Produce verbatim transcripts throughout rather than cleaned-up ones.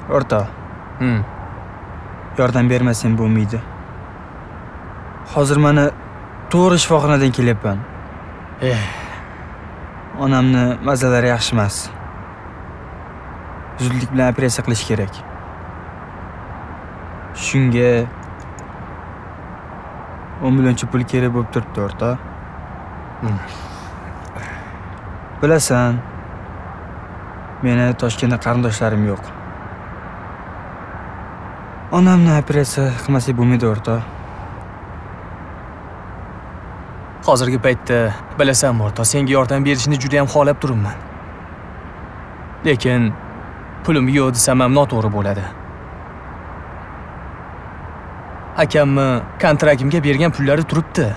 O'rta. Hmm. Yordam bermasang bo'lmaydi. Hozir mana to'g'ri shifoxonadan kelyapman. Eh. Onamni mazalari yaxshi emas. Zudlik bilan operatsiya qilish kerak. Shunga o'n millioncha pul kerak bo'lib turibdi, o'rta. Hmm. Bilasan, meni Toshkentda qarindoshlarim yo'q. Onamni operatsiya qilmasak bo'lmaydi, o'rta. Hozirgi paytda bilasanmi, o'rta, senga yordam berishni juda ham xohlab turibman. Lekin pulim yo'q desam ham noto'g'ri bo'ladi. Akamni kontragimga bergan pullari turibdi.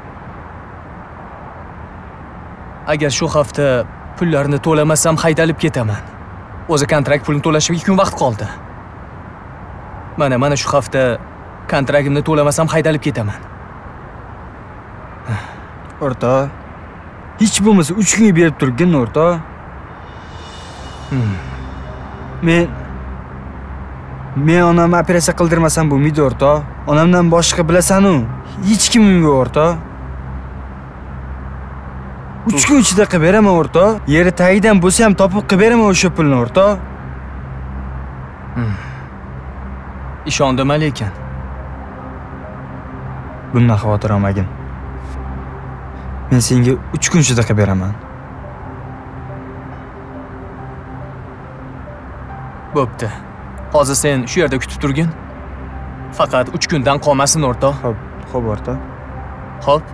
Agar shu hafta pullarni to'lamasam haydalib ketaman. O'zi kontrakt pulini to'lashga ikki kun vaqt qoldi. Mana mana shu hafta kontragimni to'lamasam haydalib ketaman. O'rta, hech bo'lmasa uch kunga berib turgin, o'rta. Hmm. Men Men onamni operatsiya qildirmasam bo'lmaydi, o'rta. Onamdan boshqa bilasan-u, hech kimim yo'q, o'rta. uch kun ichida qilib beraman, o'rta. Yeri tagidan bo'lsa ham topib qilib beraman o'sha pulni, o'rta. Hmm. Ishondim lekin. Bundan xavotir olmagin. Men senga uch kun ichida qilib beraman. Bo'pti. Hozir sen shu yerda kutib turgin. Faqat uch kundan qolmasin, o'rta. Xo'p, xo'p, o'rta. Xo'p.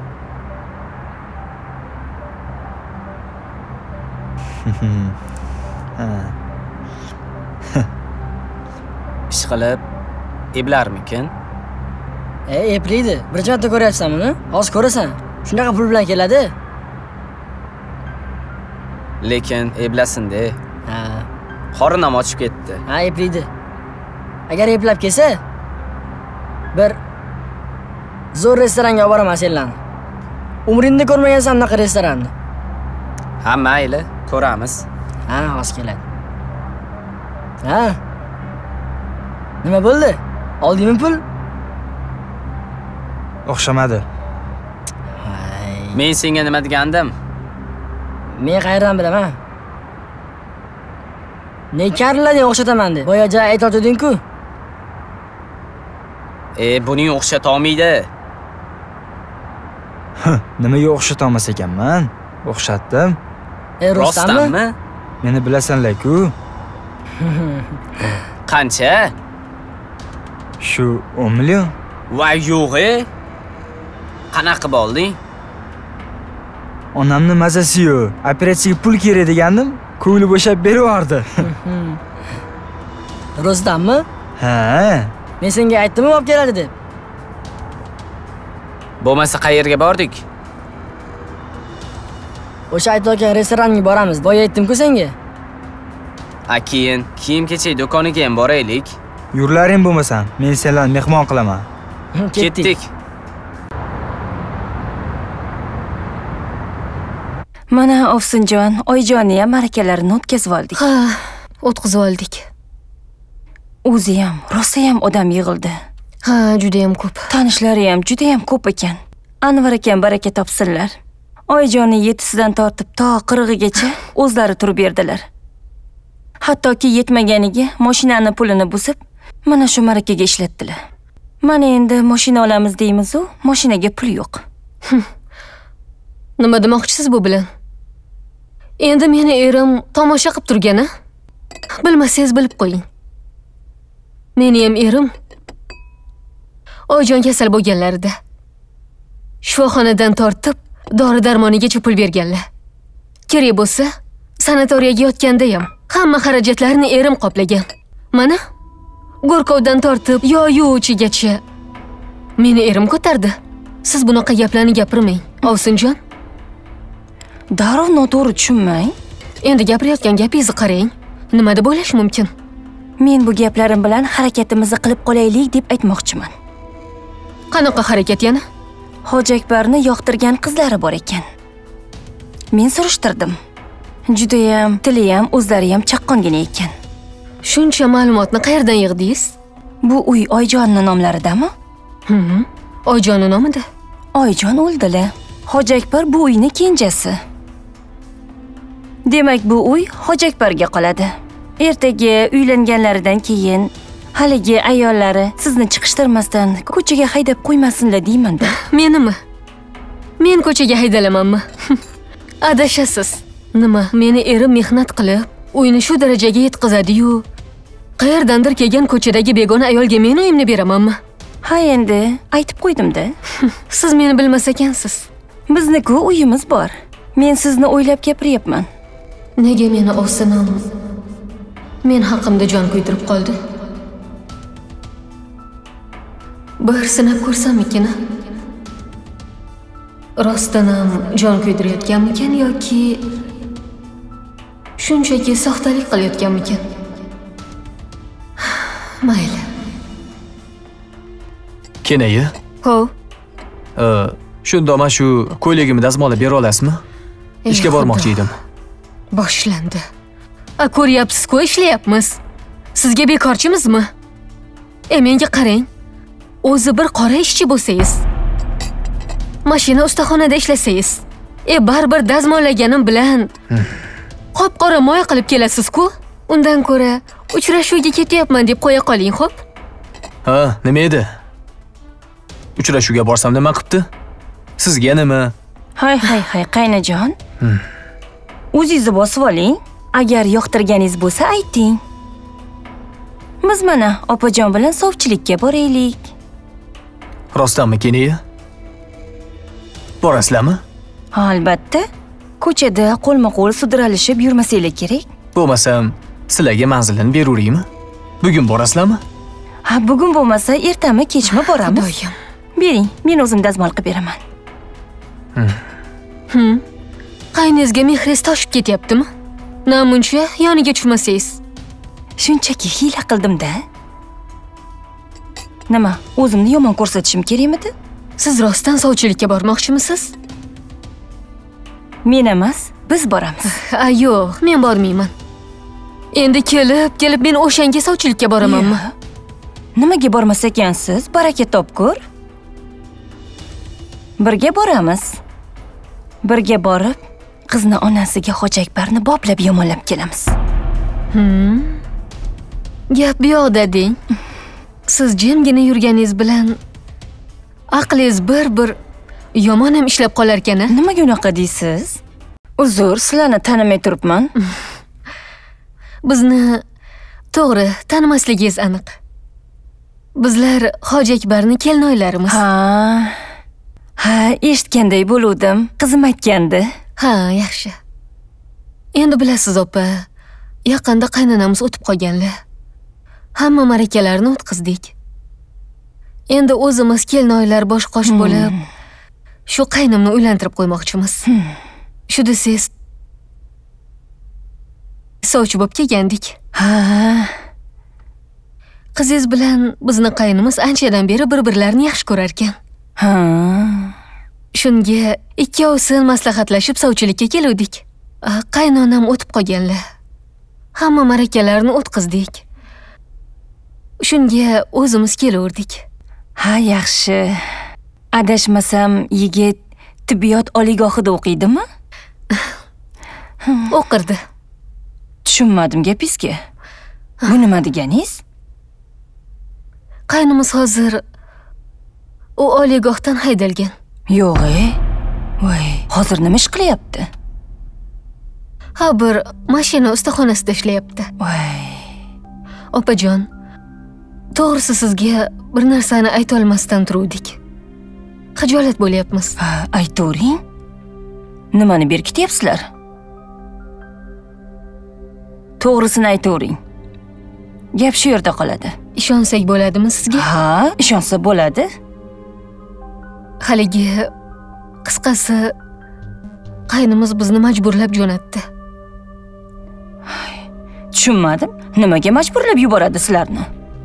Ish qilib eblarmikin? E, eplaydi. Birinchi marta ko'ryapsan buni? Hozir ko'rasan. Shunaqa pul bilan keladi. Lekin eblasin-de. Ha. Qorinam ochib ketdi. Ha, eplaydi. Agar eplab kelsa, bir zo'r restoranga olib boraman senlarni. Umringda ko'rmagansan bunaqa restoranni. Ha, mayli, ko'ramiz. Ha, hozir keladi. Ha. Nima bo'ldi? Oldingmi pul? O'xshamadi. Men senga nima degandim? Men qayerdan bilaman? Ne karlading o'xshataman deb. Boya joy aytotding-ku. E, buning o'xshata olmaydi. Nimaga o'xshata olmas ekanman? O'xshatdim. E, Rustammi? Meni bilasanlar-ku. Qancha? Shu o'n million. Voy yo'q-e. Qanaqa bo'lding? Onamni mazasi yo'q. Operatsiyaga pul kerak degandim, ko'ngli bo'shab beraverdi. Rustammi? Ha. Men senga aytdim-ku olib keladi deb. Bo'lmasa qayerga bordik? O'sha aytayotgan restoranga boramiz. Boya aytdim-ku senga. A keyin kiyim-kechak do'koniga ham boraylik. Yurlaring bo'lmasan, men senlarni mehmon qilaman. Ketdik. Mana Ovsinjon, Oyjonni ham marakalarni o'tkazib oldik. Ha, o'tkazib oldik. O'zi ham, rosa ham odam yig'ildi. Ha, juda ham ko'p. Tanishlari ham juda ham ko'p ekan. Anvar akam baraka topsinlar. Oyjonni yettisidan tortib to qirig'igacha o'zlari turib berdilar. Hattoki yetmaganiga mashinani pulini buzib, mana shu marakaga ishlatdilar. Mana endi mashina olamiz deymiz-u, mashinaga pul yo'q. Nima demoqchisiz bu bilan? Endi meni erim tomosha qilib turgani? Bilmasangiz bilib qo'ying. Meni ham erim Oyjon kasal bo'lganlarida shifoxonadan tortib dori-darmonigacha pul berganlar. Kerak bo'lsa, sanatoriyaga yotganda ham hamma xarajatlarni erim qoplagan. Mana Go'rkovdan tortib yo-yo'chigacha meni erim ko'tardi. Siz bunaqa gaplarni gapirmang, Ovsinjon. Darrov noto'g'ri tushunmang. Endi gapirayotgan gapingizni qarang. Nima deb o'ylash mumkin? Men bu gaplarim bilan harakatimizni qilib qolaylik deb aytmoqchiman. Qanaqa harakat yana? Hoji Akbarni yoqtirgan qizlari bor ekan. Men surishtirdim. Juda ham, tili ham, o'zlari ham chaqqongina ekan. Shuncha ma'lumotni qayerdan yig'dingiz? Bu uy Oyjonning nomlaridami? Hı. Oyjonning nomida. Oyjon o'ldilar. Hoji Akbar bu uyning kenjasi. Demak, bu uy Hoji Akbarga qoladi. Ertaga uylanganlaridan keyin haligi ayollari sizni chiqishtirmasdan ko'chaga haydab qo'ymasinlar deyman-da. Menimi? Men ko'chaga haydalamanmi? Adashasiz. Nima? Meni erim mehnat qilib, uyni shu darajaga yetkazadi-yu, qayerdandir kelgan ko'chadagi begona ayolga men uyimni beramanmi? Ha, endi aytib qo'ydim-da. Siz meni bilmas ekansiz. Bizning-ku uyimiz bor. Men sizni o'ylab gapiryapman. Nega meni ovsinam men haqimda jon kuydirib qoldi? Bir sinab ko'rsammikin? Rostdan ham jon kuydirayotganmikan yoki shunchaki soxtalik qilayotganmikan? Mayli. Kenayi? Ho. Shunda men shu ko'ylagimni dazmollab bera olasizmi? Ishga bormoqchi edim. Boshlandi. A, ko'ryapsiz-ku, ishlayapmiz. Sizga bekorchimizmi? E, menga qarang. O'zi bir qora ishchi bo'lsangiz, mashina ustaxonada ishlasangiz, e baribir dazmollaganim bilan qop-qora moy qilib kelasiz-ku. Undan ko'ra uchrashuvga ketyapman deb qo'ya qoling, xo'p? Ha, nima edi? Uchrashuvga borsam nima qilibdi? Sizga nima? Hay hay hay qaynajon. O'zingizni bosib oling. Agar yoqtirganingiz bo'lsa ayting. Biz mana opajon bilan sovchilikka boraylik. Rostdanmi, Kenayi? Borasizlarmi? Ha, albatta. Ko'chada qo'lma-qo'l sudralishib yurmasanglar kerak. Bo'lmasam, sizlarga manzilini beruraymi? Bugun borasizlarmi? Ha, bugun bo'lmasa, ertami, kechmi boramiz. Xudoyim. Bering, men o'zim dazmol qilib beraman. Hm. Qayningizga mehringiz toshib ketyaptimi? Namuncha yoniga tushmasangiz. Shunchaki hiyla qildim-da. Nima, o'zimni yomon ko'rsatishim kerakmidi? Siz rostdan sovchilikka bormoqchimisiz? Men emas, biz boramiz. A, yo'q, men bormayman. Endi kelib, kelib men o'shanga sovchilikka boramanmi? Nimaga bormas ekansiz? Baraka topkur. Birga boramiz. Birga borib, qizni onasiga Hoji Akbarni boplab yomonlab kelamiz. Hmm. Gap bu yoqda deng. Siz jimgina yurganingiz bilan aqlingiz bir-bir yomon ham ishlab qolar ekan-a? Nimaga unaqa deysiz? Uzr, sizlarni tanimay turibman. Bizni to'g'ri tanimasligingiz aniq. Bizlar Hoji Akbarning kelinoylarimiz. Ha. Ha, eshitganday bo'ldim. Qizim aytgandi. Ha, yaxshi. Endi bilasiz, opa, yaqinda qaynonamiz o'tib qolganlar. Hamma marakalarni o'tkazdik. Endi o'zimiz kelinoylar bosh-qosh bo'lib, shu qaynimni uylantirib qo'ymoqchimiz. Shu desiz, sovchi bo'lib kelgandik. Ha. Qizingiz bilan bizni qaynimiz anchadan beri bir-birlarini yaxshi ko'rar ekan. Ha. Shunga ikkovsi maslahatlashib sovchilikka keluvdik. Qaynonam o'tib qolganlar. Hamma marakalarni o'tkazdik. Shunga o'zimiz keluvdik. Ha, yaxshi. Adashmasam, yigit tibbiyot oliygohida o'qiydimi? O'qirdi. Tushunmadim gapingizga. Bu nima deganingiz? Qaynimiz hozir u oliygohdan haydalgan. Yo'q-e. Voy, hozir nima ish qilyapti? Ha, bir mashina ustaxonasida ishlayapti. Voy. Opajon, to'g'risi sizga bir narsani ayta olmasdan turuvdik. Xijolat bo'lyapmiz. Ha, aytavering. Nimani berkityapsizlar? To'g'risini aytavering. Gap shu yerda qoladi. Ishonsak bo'ladimi sizga? Ha, ishonsa bo'ladi. Haligi qisqasi qaynimiz bizni majburlab jo'natdi. Tushunmadim. Nimaga majburlab yuboradi sizlarni?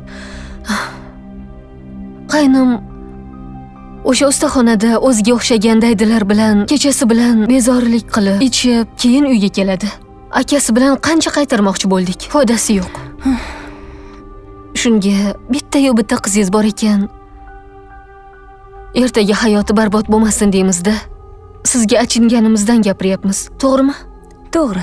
Qaynim o'sha ustaxonada o'ziga o'xshagan daydilar bilan kechasi bilan bezorilik qilib, ichib, keyin uyga keladi. Akasi bilan qancha qaytarmoqchi bo'ldik, foydasi yo'q. Shunga bitta-yu bitta qizingiz bor ekan. Ertaga hayoti barbod bo'lmasin deymizda. Sizga achinganimizdan gapiryapmiz, to'g'rimi? To'g'ri.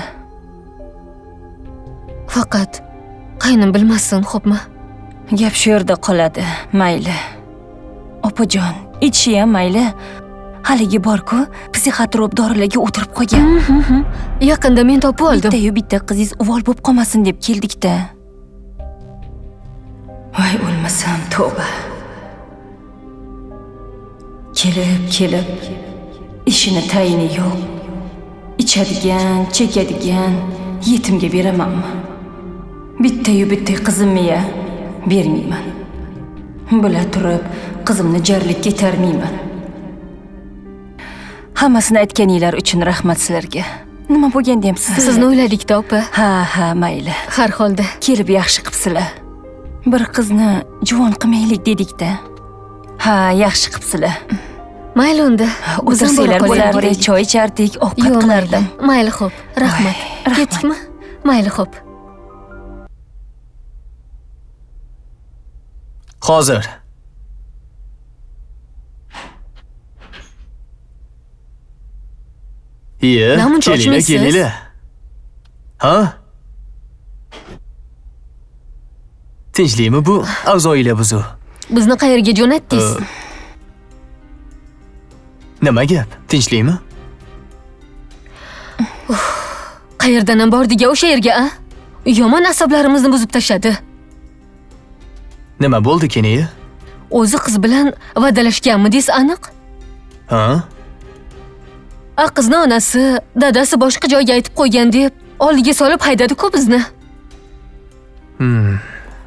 Faqat qaynim bilmasin, xo'pmi? Gap shu yerda qoladi, mayli. Opajon, ichishi ham mayli. Haligi bor-ku, psixotrop dorilarga o'tirib qolgan. Yaqinda men topib oldim. Bitta-yu bitta qizingiz uvol bo'lib qolmasin deb keldik-da. Voy o'lmasam, tavba. Kelib, kelib, ishini tayini yo'q. Ichadigan, chekadigan yetimga beramanmi? Bitta-yu bitta qizimni-ya bermayman. Bila turib, qizimni jarlikka tarmayman. Hammasini aytganinglar uchun rahmat sizlarga. Nima bo'lganda ham siz Sizni o'yladik-da, opa. Ha, ha, mayli. Har holda Kelib yaxshi qilibsizlar. Bir qizni juvon qilmaylik dedik-da. Ha, yaxshi qilibsizlar. Mayli unda. O'tirsanglar bo'lardi, choy ichardik, ovqat qilardim. Mayli, xo'p. Rahmat. Ketdikmi? Mayli, xo'p. Hozir. Iye, Namuncha kelinglar, ochmaysiz? kelinglar. Ha? Tinchlikmi bu? Avzoyinglar buzu. Bizni qayerga jo'natdingiz? Nima gap? Tinchlikmi? Qayerdan ham bordik o'sha yerga, a? Yomon asablarimizni buzib tashladi. Nima bo'ldi keyin? O'zi qiz bilan va'dalashganmi deysiz aniq? Ha? A qizni onasi, dadasi boshqa joyga aytib qo'ygan deb oldiga solib haydadi-ku bizni. Hmm.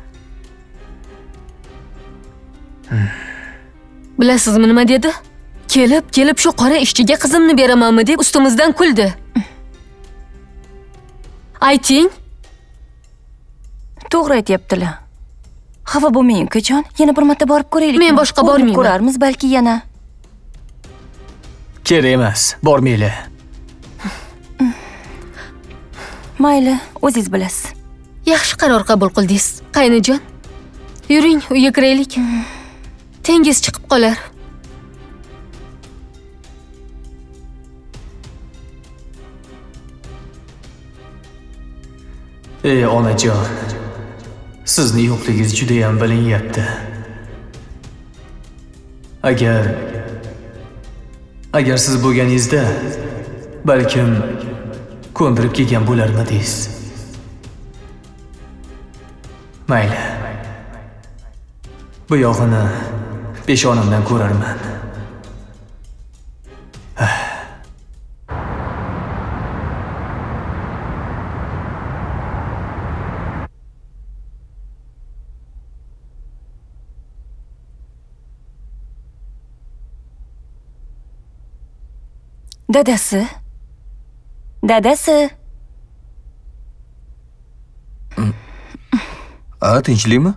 Bilasizmi nima dedi? Kelib, kelib shu qora ishchiga qizimni beramanmi deb ustimizdan kuldi. Ayting. To'g'ri aytibdilar. Xafa bo'lmang, ukajon. Yana bir marta borib ko'raylik. Men boshqa bormayman. Ko'rarmiz balki yana. Kerak emas, bormaylar. Mayli, o'zingiz bilasiz. Yaxshi qaror qabul qildingiz, qaynijon. Yuring, uyga kiraylik. Tengiz chiqib qolar. Ey onajon, sizni yo'qligingiz juda ham bilinyapti. Agar agar siz bo'lganingizda balkim ko'ndirib kelgan bo'larmidingiz. Mayli. Bu yog'ini peshonamdan ko'rarman. Dadasi. Dadasi. A, tinchlikmi?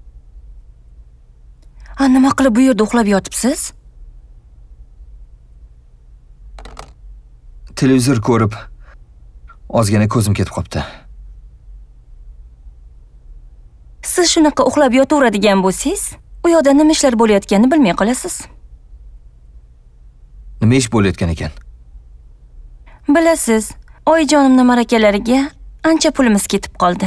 A, nima qilib bu yerda uxlab yotibsiz? Televizor ko'rib ozgina ko'zim ketib qopti. Siz shunaqa uxlab yotaveradigan bo'lsangiz, u yoqda nima ishlar bo'layotganini bilmay qolasiz. Nima ish bo'layotgan ekan? Bilasiz, oyijonimning marakalariga ancha pulimiz ketib qoldi.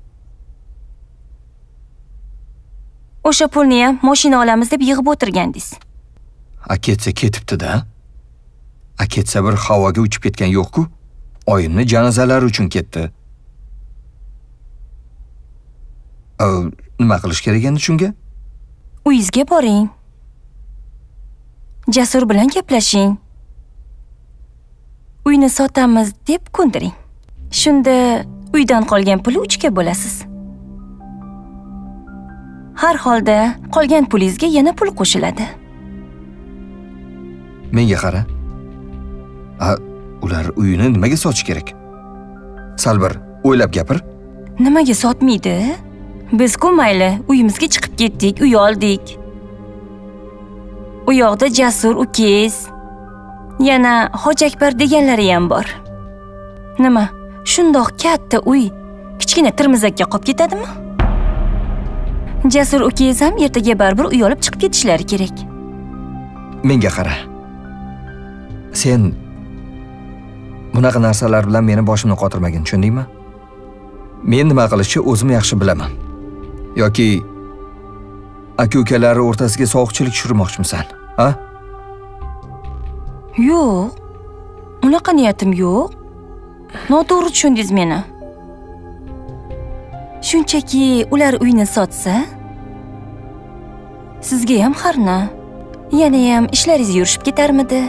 O'sha pulni ham mashina olamiz deb yig'ib o'tirgandingiz. A ketsa ketibdi-da. A ketsa bir havoga uchib ketgan yo'q-ku. Oyimni janozalari uchun ketdi. A, nima qilish kerak endi shunga? Uyingizga boring. Jasur bilan gaplashing. Uyni sotamiz deb ko'ndiring. Shunda uydan qolgan puli uchga bo'lasiz. Har holda qolgan pulingizga yana pul qo'shiladi. Menga qara. A, ular uyini nimaga sotish kerak? Sal bir o'ylab gapir. Nimaga sotmaydi? Biz-ku mayli, uyimizga chiqib ketdik, uy oldik. U yoqda Jasur ukangiz, yana Hoji Akbar deganlari ham bor. Nima? Shundoq katta uy kichkina tirmizakka qolib ketadimi? Jasur ukangiz ham ertaga baribir uy olib chiqib ketishlari kerak. Menga qara. Sen bunaqa narsalar bilan meni boshimni qotirmagin, tushundingmi? Men nima qilishni o'zim yaxshi bilaman. Yoki aka-ukalari o'rtasiga sovuqchilik tushirmoqchimisan, ha? Yo'q. Unaqa niyatim yo'q. Noto'g'ri tushundingiz meni. Shunchaki ular uyni sotsa, sizga ham xarna, yana ham ishlaringiz yurishib ketarmidi?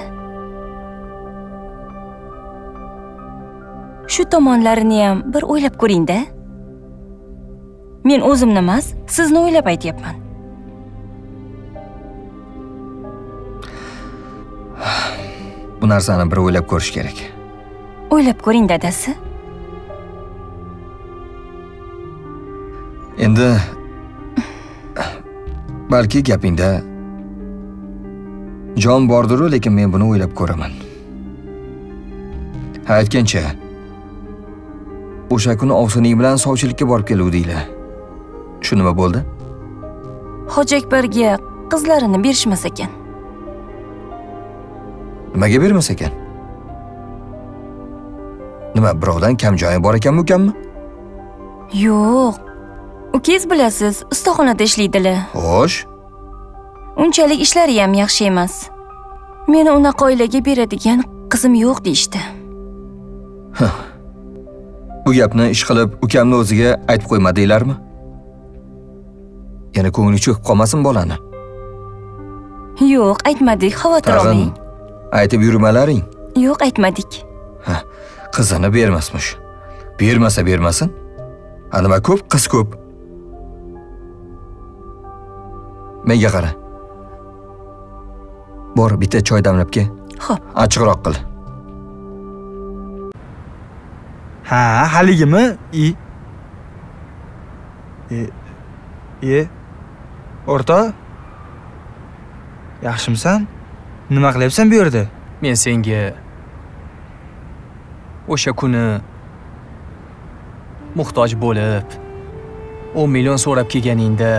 Shu tomonlarini ham bir o'ylab ko'ring-da. Men o'zimni emas, sizni o'ylab aytyapman. Bu narsani bir o'ylab ko'rish kerak. O'ylab ko'ring, dadasi. Endi balki gapingda jon bordir, lekin men buni o'ylab ko'raman. Ha, aytgancha o'sha kuni ovsining bilan sovchilikka borib keluvdinglar. Shu nima bo'ldi? Hoji Akbarga qizlarini berishmas ekan. Nimaga bermas ekan? Nima, birovdan kam joyi bor ekanmi, ukammi? Yo'q. Ukangiz bilasiz, ustaxonada ishlaydilar. Xo'sh. Unchalik ishlari ham yaxshi emas. Meni unaqa oilaga beradigan qizim yo'q deyshti. Bu gapni ish qilib ukamni o'ziga aytib qo'ymadinglarmi? Yana ko'ngli cho'kib qolmasin bolani. Yo'q, aytmadik, xavotir olmang. Aytib yurmalaring. Yo'q, aytmadik. Ha, qizini bermasmish. Bermasa bermasin. Ha, nima ko'p, qiz ko'p. Menga qara. Bor, bitta choy damlab kel. Xo'p. Achchiqroq qil. Ha, haligimi? I. E. E. O'rta? Yaxshimisan? Nima qilyapsan bu yerda? Men senga o'sha kuni muhtoj bo'lib o'n million so'rab kelganingda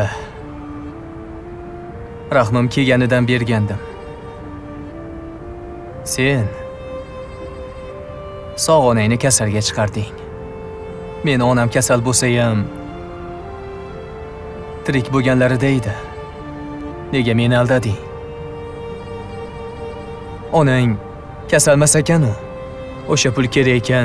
rahmim kelganidan bergandim. Sen sog' onangni kasalga chiqarding. Men onam kasal bo'lsa ham tirik bo'lganlarida edi. Nega meni aldading? Onang kasalmas ekan-u. O'sha pul kerak ekan.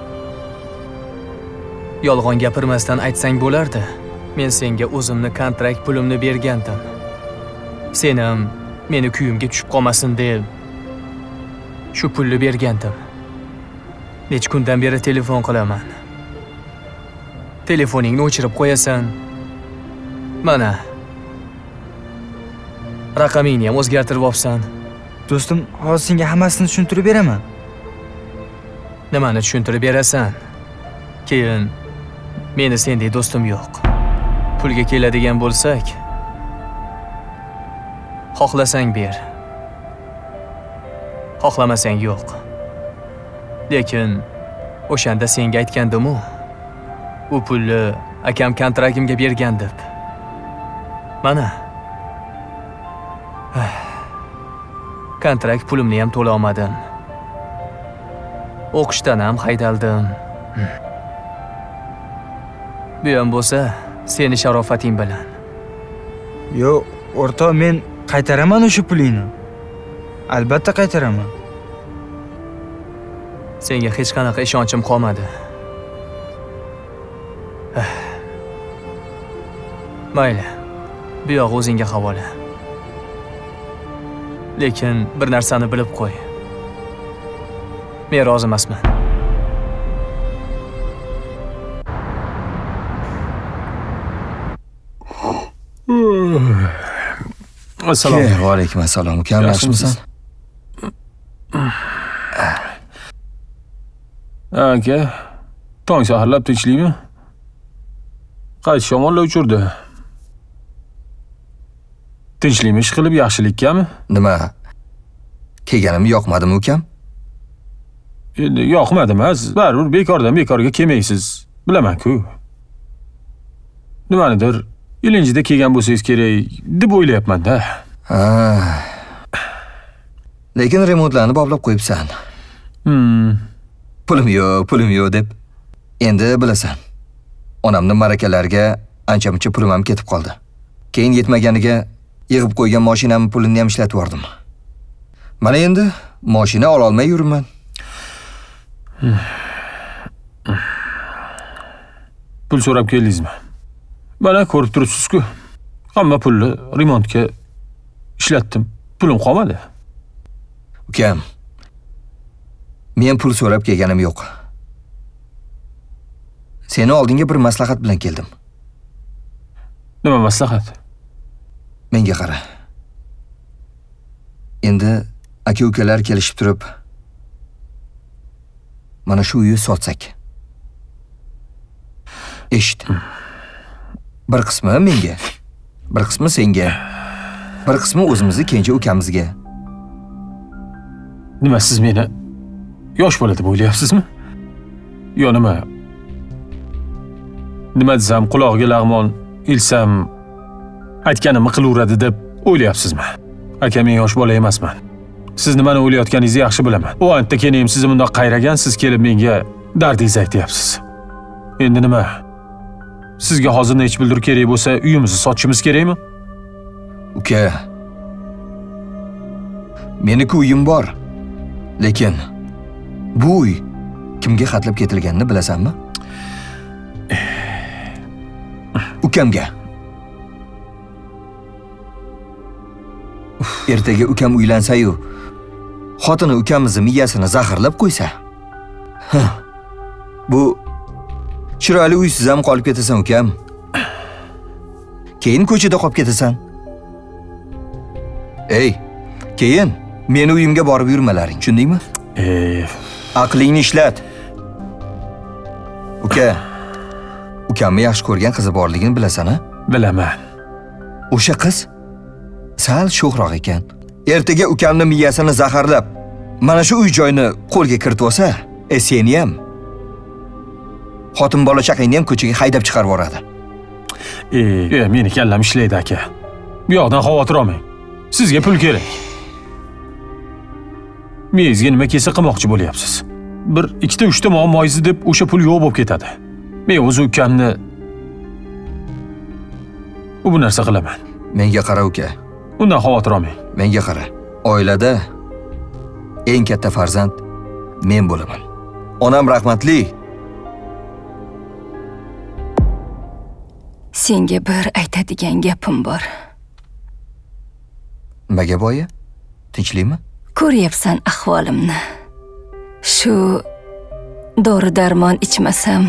Yolg'on gapirmasdan aytsang bo'lardi. Men senga o'zimni kontrakt pulimni bergandim. Sen ham meni kuyimga tushib qolmasin deb shu pulni bergandim. Nech kundan beri telefon qilaman. Telefoningni o'chirib qo'yasan. Mana. Raqamingni ham o'zgartirib olsan. Do'stim, hozir senga hammasini tushuntirib beraman. Nimani tushuntirib berasan? Keyin meni sendek do'stim yo'q. Pulga keladigan bo'lsak, xohlasang ber. Xohlamasang yo'q. Lekin o'shanda senga aytgandim-u, u pulni akam kontragimga bergan deb. Mana. Kontrakt pulimni ham to'la olmadim. O'qishdan ham haydaldim. Bu ham bo'lsa, seni sharofating bilan. Yo'q, o'rta, men qaytaraman o'sha pulingni. Albatta qaytaraman. Senga hech qanaqa ishonchim qolmadi. Mayli. Bu yo'q o'zingga havola. Lekin bir narsani bilib qo'y. Men rozi emasman. Assalomu alaykum. Assalom. Kam yaxshimisan? Aka, tong saharlab tinchlikmi? Qaysi shamollar uchirdi? Tinchlikmi ish qilib yaxshilikkami? Nima? Kelganim yoqmadimi ukam? Endi yoqmadi emas, baribir bekordan bekorga kelmaysiz. Bilaman-ku. Nimanidir ilinjida kelgan bo'lsangiz kerak deb o'ylayapman-da. Ha. Lekin remontlarni boblab qo'yibsan. Hmm. Pulim yo'q, pulim yo'q deb. Endi bilasan. Onamning marakalarga ancha-muncha pulim ham ketib qoldi. Keyin yetmaganiga yig'ib qo'ygan mashinamning pulini ham ishlatib yordim. Mana endi mashina ola olmay yuribman. Pul so'rab keldingizmi? Mana ko'rib turibsiz-ku. Hamma pulni remontga ishlatdim. Pulim qolmadi. Ukam, men pul so'rab kelganim yo'q. Seni oldinga bir maslahat bilan keldim. Nima maslahat? Menga qara. Endi aka-ukalar kelishib turib, mana shu uyni sotsak. Eshit. Bir qismi menga, bir qismi senga, bir qismi o'zimizni kenja ukamizga. Nima siz meni yosh bola deb o'ylayapsizmi? Yo nima? Nima desam, quloqiga lag'mon ilsam, aytganimni qilaveradi deb o'ylayapsizmi? Aka, men yosh bola emasman. Siz nimani o'ylayotganingizni yaxshi bilaman. O antda keyin sizni bundoq qayragan, siz kelib menga dardingizni aytyapsiz. Endi nima? Sizga hozir nech bildir kerak bo'lsa, uyimizni sotishimiz kerakmi? Uka, meniki uyim bor. Lekin bu uy kimga xatlab ketilganini bilasanmi? Ukamga. Ertaga ukam uylansa-yu, xotini ukamizni miyasini zaharlab qo'ysa. Bu chiroyli uysiz ham qolib ketasan ukam. Keyin ko'chada qolib ketasan. Ey, keyin meni uyimga borib yurmalaring, tushundingmi? Ey, aqlingni ishlat. Uka, ukamni yaxshi ko'rgan qizi borligini bilasan-a? Bilaman. O'sha qiz sal sho'xroq ekan. Ertaga ukamni miyasini zaharlab, mana shu uy joyni qo'lga kiritib olsa, e seni ham, xotin bola chaqangni ham ko'chaga haydab chiqarib yuboradi. Ey, e, meni kallam ishlaydi aka. Bu yoqdan xavotir olmang. Sizga pul kerak. Miyangizga nima kelsa qilmoqchi bo'lyapsiz. Bir ikkita uchta muammoyingiz deb o'sha pul yo'q bo'lib ketadi. Men o'z ukamni u bu narsa qilaman. Menga qara uka. Undan xavotir olmang. Menga qara. Oilada eng katta farzand men bo'laman. Onam rahmatli. Senga bir aytadigan gapim bor. Nimaga boya? Tinchlikmi? Ko'ryapsan ahvolimni. Shu dori-darmon ichmasam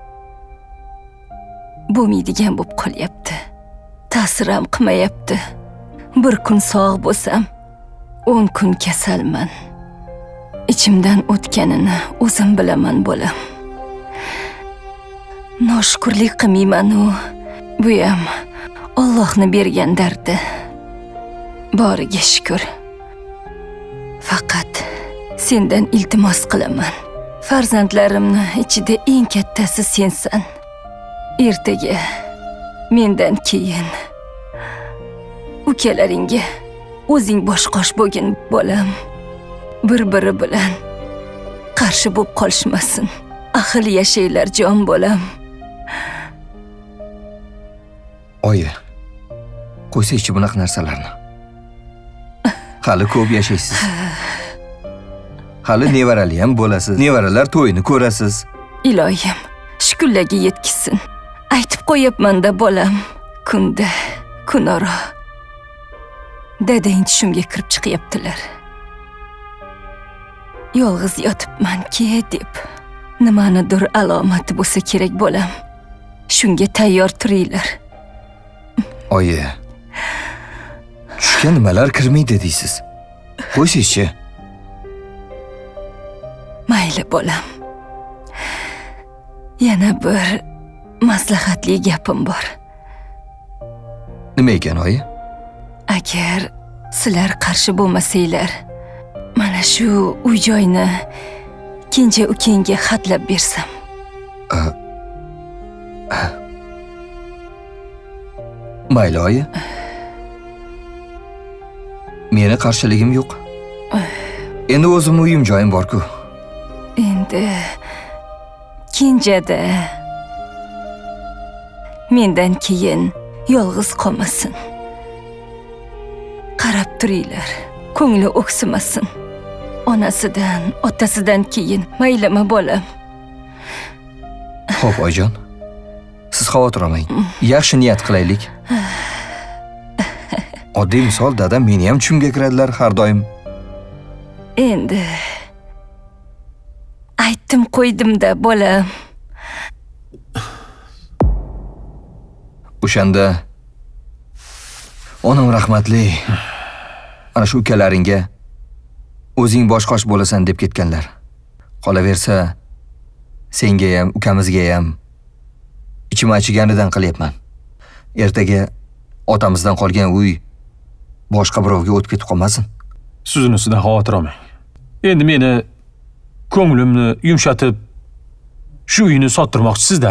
bo'lmaydigan bo'lib qolyapti. Ta'sir ham qilmayapti. Bir kun sog' bo'lsam, o'n kun kasalman. Ichimdan o'tganini o'zim bilaman bo'lam. Noshukrlik qilmayman-u, bu ham Allohning bergan dardi. Boriga shukr. Faqat sendan iltimos qilaman. Farzandlarimni ichida eng kattasi sensan. Ertaga mendan keyin ukalaringga o'zing bosh-qosh bo'lgin bolam. Bir-biri bilan qarshi bo'lib qolishmasin. Ahil yashaylar jon bolam. Oyi, qo'ysa-chi bunaqa narsalarni. Hali ko'p yashaysiz. Hali nevarali ham bo'lasiz. Nevaralar to'yini ko'rasiz. Iloyim, shukrlarga yetkizsin. Aytib qo'yapman-da bolam. Kunda, kunora. Dadang tushimga kirib chiqyaptilar. Yolg'iz yotibman-ki deb. Nimanidir alomati bo'lsa kerak bolam. Shunga tayyor turinglar. Oyi, tushga nimalar kirmaydi deysiz? Qo'ysiz-chi. Mayli bolam. Yana bir maslahatli gapim bor. Nima ekan oyi? Agar sizlar qarshi bo'lmasanglar, mana shu uy-joyni kenja ukangga xatlab bersam. Mayli, oyi. Meni qarshiligim yo'q. Endi o'zimning uyim joyim bor-ku. Endi Kenjada mendan keyin yolg'iz qolmasin. Qarab turinglar, ko'ngli o'ksimasin. Onasidan, otasidan keyin maylimi bolam. Xo'p, oyijon. Siz xavotir olmang. Yaxshi niyat qilaylik. Oddiy misol, dadam meni ham tushimga kiradilar har doim. Endi aytdim qo'ydim-da, bolam. O'shanda onam rahmatli ana shu ukalaringga o'zing bosh-qosh bo'lasan deb ketganlar. Qolaversa, senga ham, ukamizga ham ichim achiganidan qilyapman. Ertaga otamizdan qolgan uy boshqa birovga o'tib ketib qolmasin. Siz unisidan xavotir olmang. Endi meni ko'nglimni yumshatib shu uyni sottirmoqchisizda?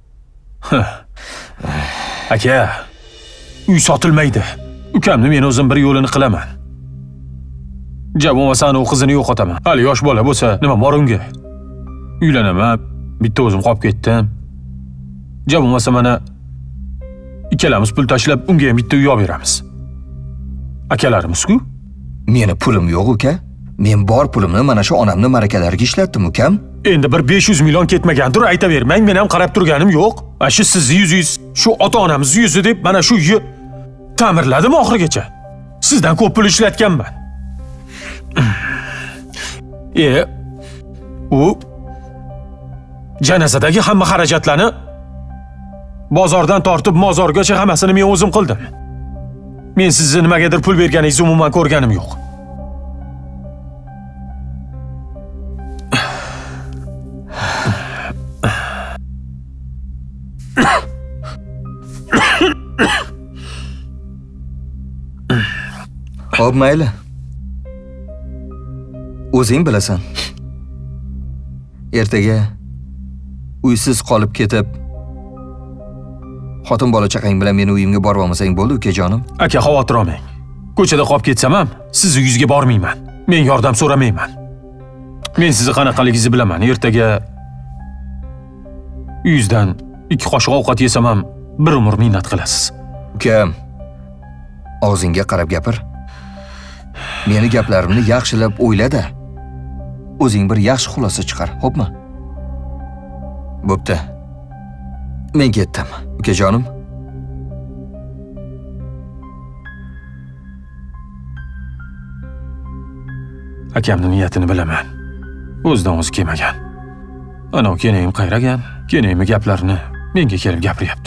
Aka, uy sotilmaydi. Ukamni men o'zim bir yo'lini qilaman. Jab bo'lmasa u qizini yo'qotaman. Hali yosh bola bo'lsa, nima bor unga? Uylanaman, bitta o'zim qolib ketdim. Jab bo'lmasa mana ikkalamiz pul tashlab unga ham bitta uy olib beramiz. Akalarimiz-ku? Meni pulim yo'q, uka. Men bor pulimni mana shu onamni ma'rakalarga ishlatdim, ukam. Endi bir besh yuz million ketmagandir, aytavermang, men ham qarab turganim yo'q. A shu sizni yuzingiz, shu ota-onamiz yuzi deb mana shu uyni ta'mirladim oxirigacha. Sizdan ko'p pul ishlatganman. E, u janazadagi hamma xarajatlarni bozordan tortib mozorgacha hammasini men o'zim qildim. Men sizni nimagadir pul berganingizni umuman ko'rganim yo'q. Xo'p, mayli. O'zing bilasan. Ertaga uysiz qolib ketib, xotin bola chaqang bilan meni uyimga borib olmasang bo'ldi, ukajonim. Aka, xavotir olmang. Ko'chada qolib ketsam ham sizni uyingizga bormayman. Men yordam so'ramayman. Men sizni qanaqaligingizni bilaman. Ertaga uyingizdan ikki qoshiq ovqat yesam ham bir umr minnat qilasiz. Ukam, og'zingga qarab gapir. Meni gaplarimni yaxshilab o'yla-da. O'zing bir yaxshi xulosa chiqar, xo'pmi? Bo'pti. Men ketdim, ukajonim. Akamning niyatini bilaman. O'zidan o'zi kelmagan. Ana kenayim qayragan, kenayimning gaplarini menga kelib gapiryapti.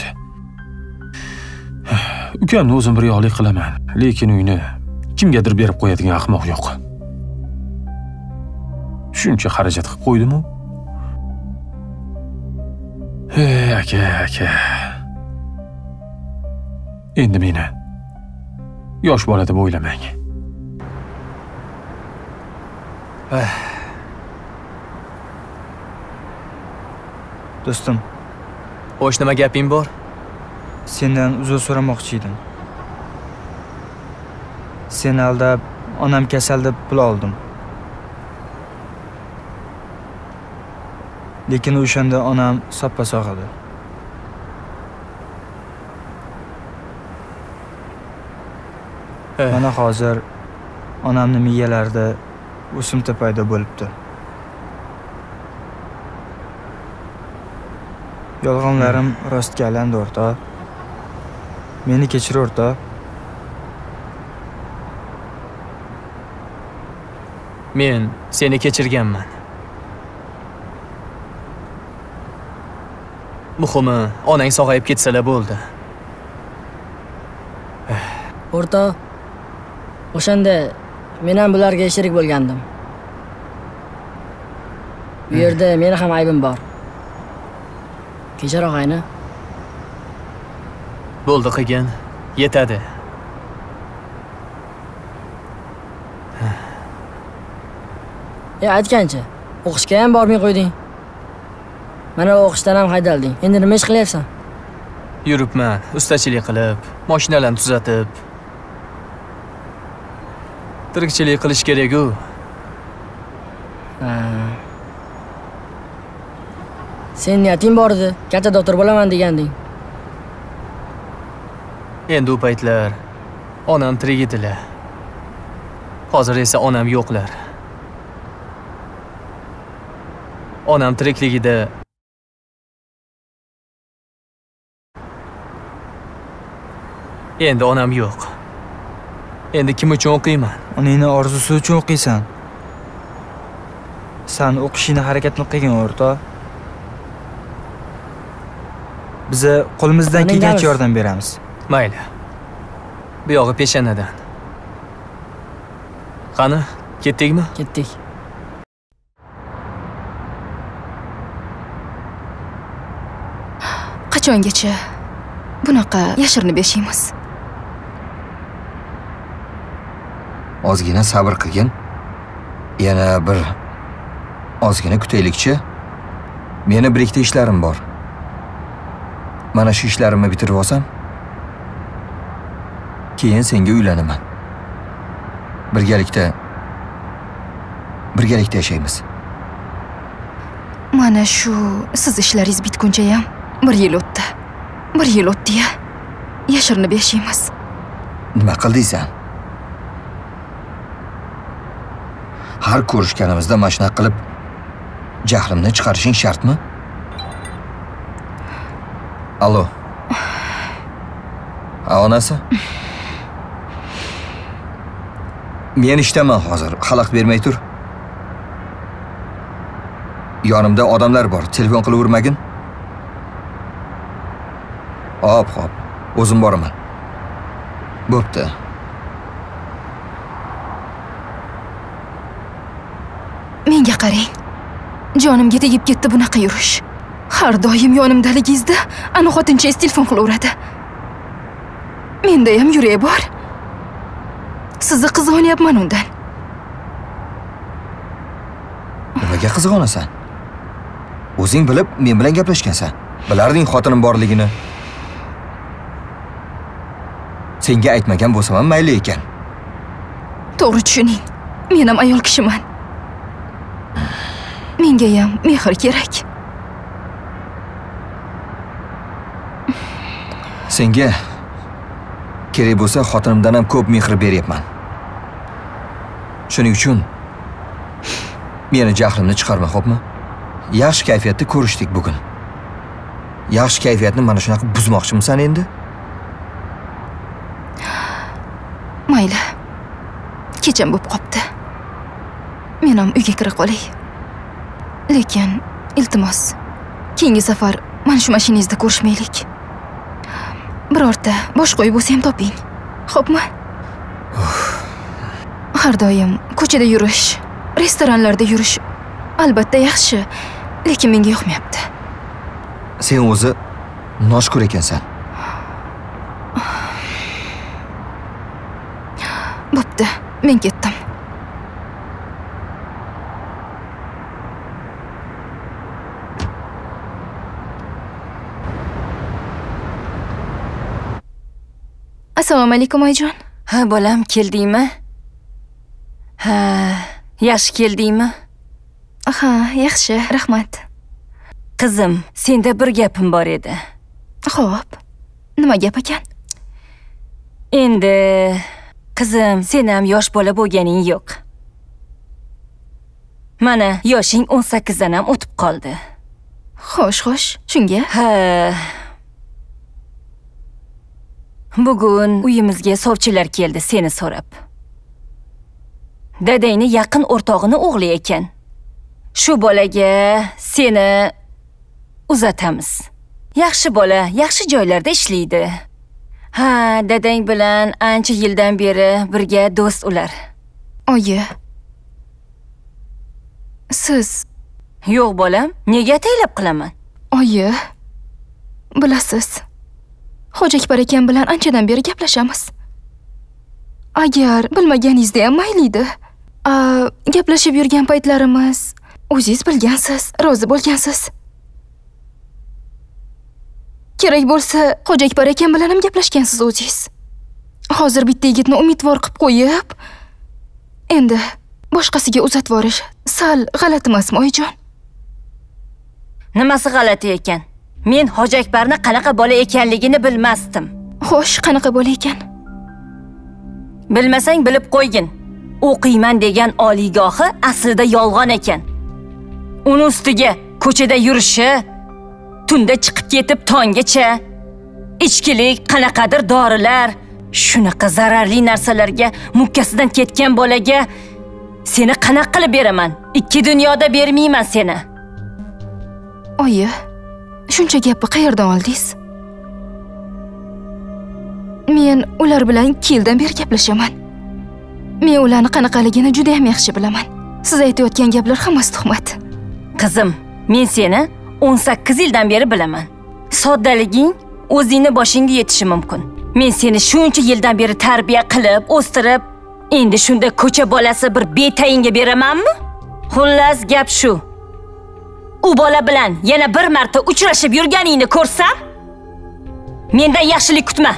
Ukamni o'zim bir yo'qlik qilaman, lekin uyni kimgadir berib qo'yadigan ahmoq yo'q. Shuncha xarajat qilib qo'ydim-ku. Hey, aka, aka. Endi meni yosh bola deb o'ylamang. Do'stim, Xo'sh, nima gaping bor? sendan uzr so'ramoqchi edim. Seni aldab, onam kasal deb pul oldim. Lekin o'shanda onam soppa-sog' edi. Mana hozir onamning miyalarida o'simta paydo bo'libdi. Yolg'onlarim rostga aylandi, o'rtoq. Meni kechir, o'rtoq. Men seni kechirganman. Muhimi, onang sog'ayib ketsalar bo'ldi. O'rtoq, o'shanda men ham bularga sherik bo'lgandim. Bu yerda meni ham aybim bor. Kechir, og'ayni. Bo'ldi, qilgan. Yetadi. E, aytgancha, o'qishga ham bormay qo'yding. Mana o'qishdan ham haydalding. Endi nima ish qilyapsan? Yuribman, ustachilik qilib, mashinalarni tuzatib. Tirikchilik qilish kerak-ku. Sen niyating bor edi, katta doktor bo'laman deganding. Endi u paytlar onam tirik edilar. Hozir esa onam yo'qlar. Onam tirikligida endi onam yo'q. Endi kim uchun o'qiyman? Onangning orzusi uchun o'qiysan. Sen o'qishingni harakatni qilgin, o'rtoq. Biz qo'limizdan kelgancha yordam beramiz. Mayli. Bu yog'i peshanadan. Qani, ketdikmi? Ketdik. Qachongacha bunaqa yashirinib yashaymiz? Ozgina sabr qilgin. Yana bir ozgina kutaylikchi. Meni bir ikkita ishlarim bor. Mana shu ishlarimni bitirib olsam, keyin senga uylanaman. Birgalikda birgalikda yashaymiz. Mana shu siz ishlaringiz bitguncha ham bir yil o'tdi. Bir yil o'tdi-ya. Yashirinib yashaymiz. Nima qildingsan? Har ko'rishganimizda mashina qilib jahlimni chiqarishing shartmi? Allo. Ha, onasi? Men ishdaman hozir. Xalaqit bermay tur. Yonimda odamlar bor. Telefon qilib urmagin. Hop, hop. O'zim boraman. Bo'pti. Menga qarang. Jonimga tegib ketdi bunaqa yurish. Har doim yonimdaligingizda ana xotincha telefon qilaveradi. Menda ham yurak bor. Sizni qizg'onyapman undan. Nimaga qizg'onasan? O'zing bilib men bilan gaplashgansan. Bilarding xotinim borligini. Senga aytmagan bo'lsam ham mayli ekan. To'g'ri tushuning. Men ham ayol kishiman. Menga ham mehr kerak. Senga kerak bo'lsa xotinimdan ham ko'p mehr beryapman. Shuning uchun meni jahlimni chiqarma, xo'pmi? Yaxshi kayfiyatda ko'rishdik bugun. Yaxshi kayfiyatni mana shunaqa buzmoqchimisan endi? Mayli. Kecham bo'lib qopti. Men ham uyga kira qolay. Lekin iltimos, keyingi safar mana shu mashinangizda ko'rishmaylik. Birorta boshqa uy bo'lsa ham toping. Xo'pmi? Har doim ko'chada yurish, restoranlarda yurish albatta yaxshi, lekin menga yoqmayapti. Sen o'zi noshkur ekansan. Bo'pti, men ketdim. Assalomu alaykum oyijon. Ha, bolam, keldingmi? Ha, yaxshi keldingmi? Ha, yaxshi, rahmat. Qizim, senda bir gapim bor edi. Xo'p. Nima gap ekan? Endi qizim, sen ham yosh bola bo'lganing yo'q. Mana, yoshing o'n sakkizdan ham o'tib qoldi. Xo'sh, xo'sh, shunga? Ha. Bugun uyimizga sovchilar keldi seni so'rab. Dadangni yaqin o'rtog'ini o'g'li ekan. Shu bolaga seni uzatamiz. Yaxshi bola, yaxshi joylarda ishlaydi. Ha, dadang bilan ancha yildan beri birga do'st ular. Oyi. Siz? Yo'q bolam, nega ataylab qilaman? Oyi. Bilasiz, Xo'ja Akbar akam bilan anchadan beri gaplashamiz. Agar bilmaganingizda ham mayliydi. Gaplashib yurgan paytlarimiz, o'zingiz bilgansiz, rozi bo'lgansiz. Kerak bo'lsa, Xo'ja Akbar akam bilan ham gaplashgansiz o'zingiz. Hozir bitta yigitni umidvor qilib qo'yib, endi boshqasiga uzatib yuborish sal g'alati emasmi, oyijon? Nimasi g'alati ekan? Men Hoji Akbarni qanaqa bola ekanligini bilmasdim. Xo'sh, qanaqa bola ekan? Bilmasang bilib qo'ygin. O'qiyman degan oliygohi aslida yolg'on ekan. Uni ustiga ko'chada yurishi, tunda chiqib ketib tonggacha, ichkilik, qanaqadir dorilar, shunaqa zararli narsalarga mukkasidan ketgan bolaga seni qanaqa qilib beraman? Ikki dunyoda bermayman seni. Oyi, shuncha gapni qayerdan oldingiz? Men ular bilan ikki yildan beri gaplashaman. Men ularni qanaqaligini juda ham yaxshi bilaman. Siz aytayotgan gaplar hammasi tuhmat. Qizim, men seni o'n sakkiz yildan beri bilaman. Soddaliging o'zingni boshingga yetishi mumkin. Men seni shuncha yildan beri tarbiya qilib, o'stirib, endi shunda ko'cha bolasi bir betayinga beramanmi? Xullas, gap shu. U bola bilan yana bir marta uchrashib yurganingni ko'rsam, mendan yaxshilik kutma.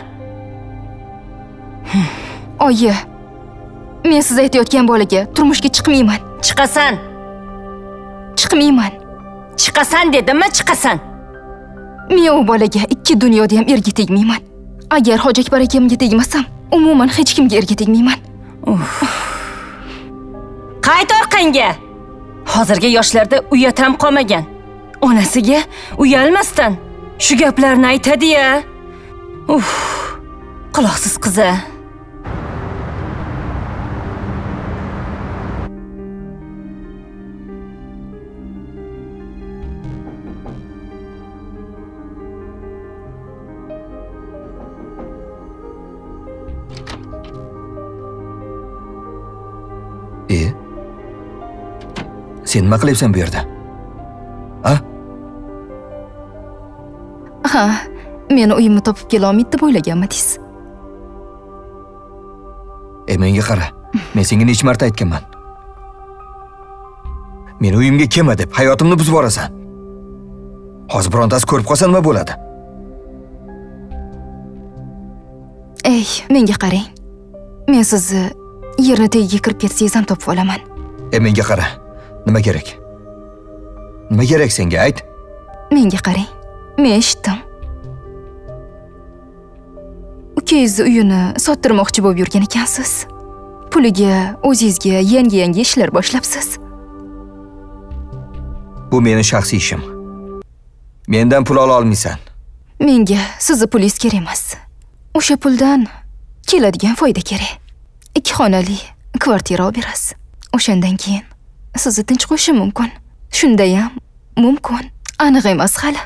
Oyi, men siz aytayotgan bolaga turmushga chiqmayman. Chiqasan. Chiqmayman. Chiqasan dedimmi, chiqasan. Men u bolaga ikki dunyoda ham erga tegmayman. Agar Hoji Akbar akamga tegmasam, umuman hech kimga erga tegmayman. Qayt orqangga. Hozirgi yoshlarda uyat ham qolmagan. Onasiga uyalmasdan shu gaplarni aytadi-ya. Uf. Quloqsiz qiz-a. E? Sen nima qilyapsan bu yerda? Ha? Ha, meni uyimni topib kela olmaydi deb o'ylaganmidingiz? E, menga qara. Men senga necha marta aytganman. Meni uyimga kelma deb hayotimni buzib borasan. Hozir birontasi ko'rib qolsa nima bo'ladi? Ey, menga qarang. Men sizni yerni tagiga kirib ketsangiz ham topib olaman. E, menga qara. Nima kerak? Nima kerak senga, ayt? Menga qarang. Men eshitdim. Ukangizni uyini sottirmoqchi bo'lib yurgan ekansiz. Puliga o'zingizga yangi-yangi ishlar boshlabsiz. Bu meni shaxsiy ishim. Mendan pul ola olmaysan. Menga sizni pulingiz kerak emas. O'sha puldan keladigan foyda kerak. Ikki xonali kvartira olib berasiz. O'shandan keyin sizni tinch qo'yishim mumkin. Shunda ham mumkin. Aniq emas hali.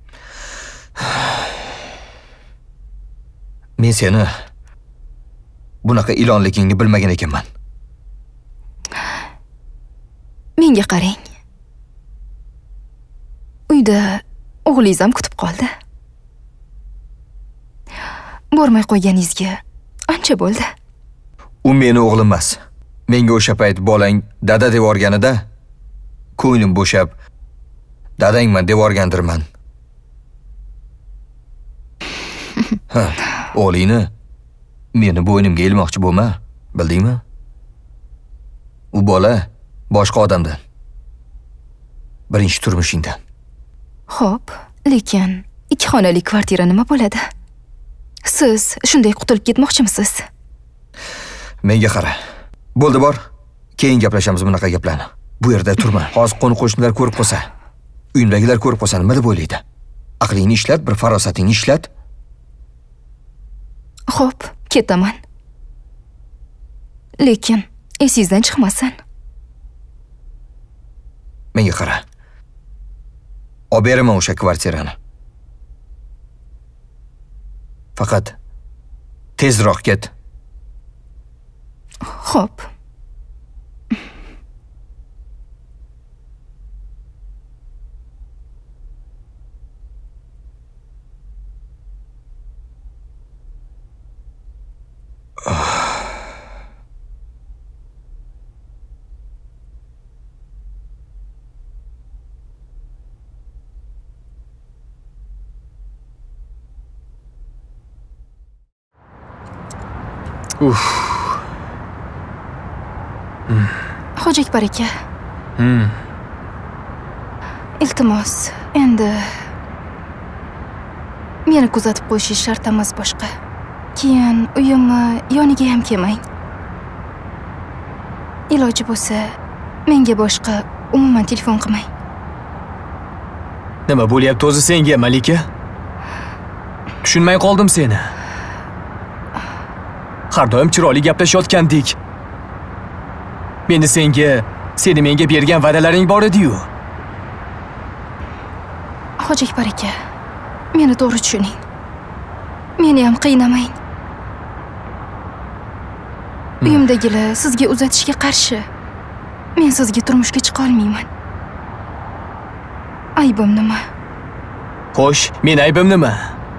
Men seni bunaqa ilonligingni bilmagan ekanman. Menga qarang. Uyda o'g'lingiz ham kutib qoldi. Bormay qo'yganingizga ancha bo'ldi. U meni o'g'lim emas. Menga o'sha payt bolang dada deb o'rganida, ko'nglim bo'shab, dadangman deb o'rgandirman. Ha, o'g'lingni meni bo'ynimga ilmoqchi bo'lma, bildingmi? U bola boshqa odamdan. Birinchi turmushingdan. Xo'p, lekin ikki xonali kvartira nima bo'ladi? Siz shunday qutulib ketmoqchimisiz? Menga qara. Bo'ldi, bor. Keyin gaplashamiz bunaqa gaplarni. Bu yerda turma. Hozir qo'ni-qo'shnilar ko'rib qolsa, uyimdagilar ko'rib qolsa nima deb o'ylaydi? Aqlingni ishlat, bir farosatingni ishlat. Xo'p, ketaman. Lekin esingizdan chiqmasin. Menga qara. Olib beraman o'sha kvartirani. Faqat tezroq ket. Xo'p. Uf. Xo'ja Akbar aka. Hmm. Iltimos, endi meni kuzatib qo'yishingiz shart emas boshqa. Keyin uyimni yoniga ham kelmang. Iloji bo'lsa, menga boshqa umuman telefon qilmang. Nima bo'lyapti o'zi senga, Malika? Tushunmay qoldim seni. Har doim chiroyli gaplashayotgandik. Meni senga, seni menga bergan va'dalaring bor edi-yu. Xo'ja Akbar aka, meni to'g'ri tushuning. Meni ham qiynamang. Uyimdagilar sizga uzatishga qarshi. Men sizga turmushga chiqa olmayman. Aybim nima? Xo'sh, men aybim nima?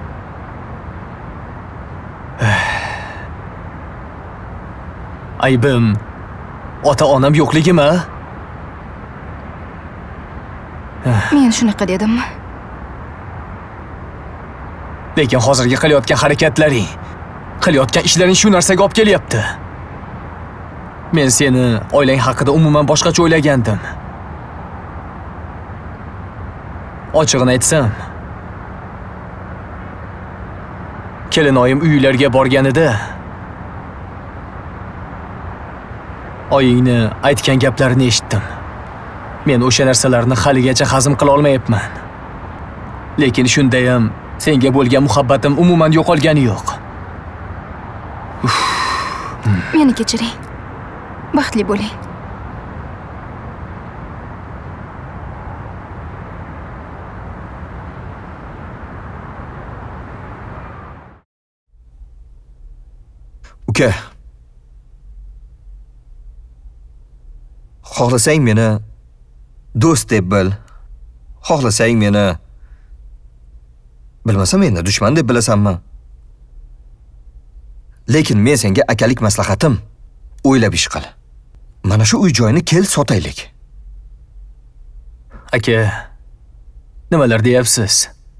Aybim ota-onam yo'qligimi? Men shunaqa dedimmi? Lekin hozirgi qilayotgan harakatlaring, qilayotgan ishlaring shu narsaga olib kelyapti. Men seni oilang haqida umuman boshqacha o'ylagandim. Ochig'ini aytsam, kelinoyim uylarga borganida oyingni aytgan gaplarini eshitdim. Men o'sha narsalarni haligacha hazm qila olmayapman. Lekin shunda ham senga bo'lgan muhabbatim umuman yo'qolgani yo'q. Meni kechiring. Baxtli bo'ling. Uka. Xohlasang meni do'st deb bil. Xohlasang meni bilmasam endi dushman deb bilasanmi? Lekin men senga akalik maslahatim, o'ylab ish qil. Mana shu uy joyini kel sotaylik. Aka, nimalar deyapsiz?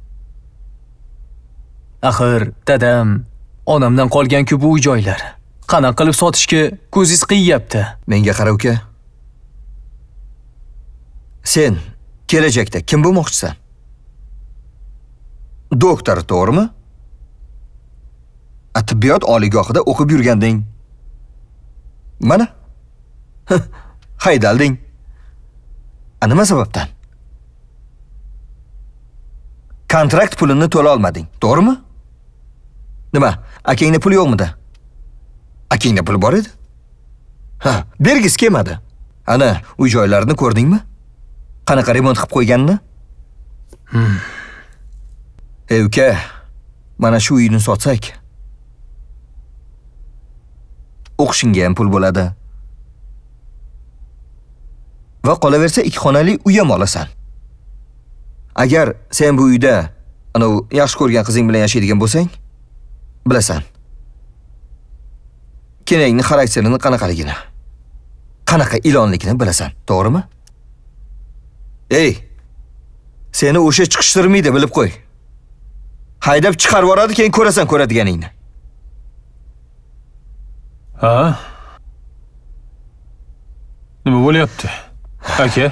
Axir dadam, onamdan qolgan-ku bu uy joylar. Qanaqa qilib sotishga ko'zingiz qiyyapti? Menga qara uka. Sen kelajakda kim bo'lmoqchisan? Doktor, to'g'rimi? Tibbiyot oliygohida o'qib yurganding. Mana. Haydalding. A nima sababdan? Kontrakt pulini to'la olmading, to'g'rimi? Nima? Akangda pul yo'qmidi? Akangda pul bor edi? Ha, bergis kelmadi. Ana, uy joylarini ko'rdingmi? Qanaqa remont qilib qo'yganini? Hmm. Ey uka, mana shu uyni sotsak, o'qishingga ham pul bo'ladi. Va qolaversa ikki xonali uy ham olasan. Agar sen bu uyda ana yaxshi ko'rgan qizing bilan yashaydigan bo'lsang, bilasan. Kenangning xarakterini qanaqaligini, qanaqa ilonligini bilasan, to'g'rimi? Ey, seni o'sha chiqishtirmaydi, bilib qo'y. Haydab chiqarib yuboradi, keyin ko'rasan ko'radiganingni. Ha? Nima bo'lyapti? Aka.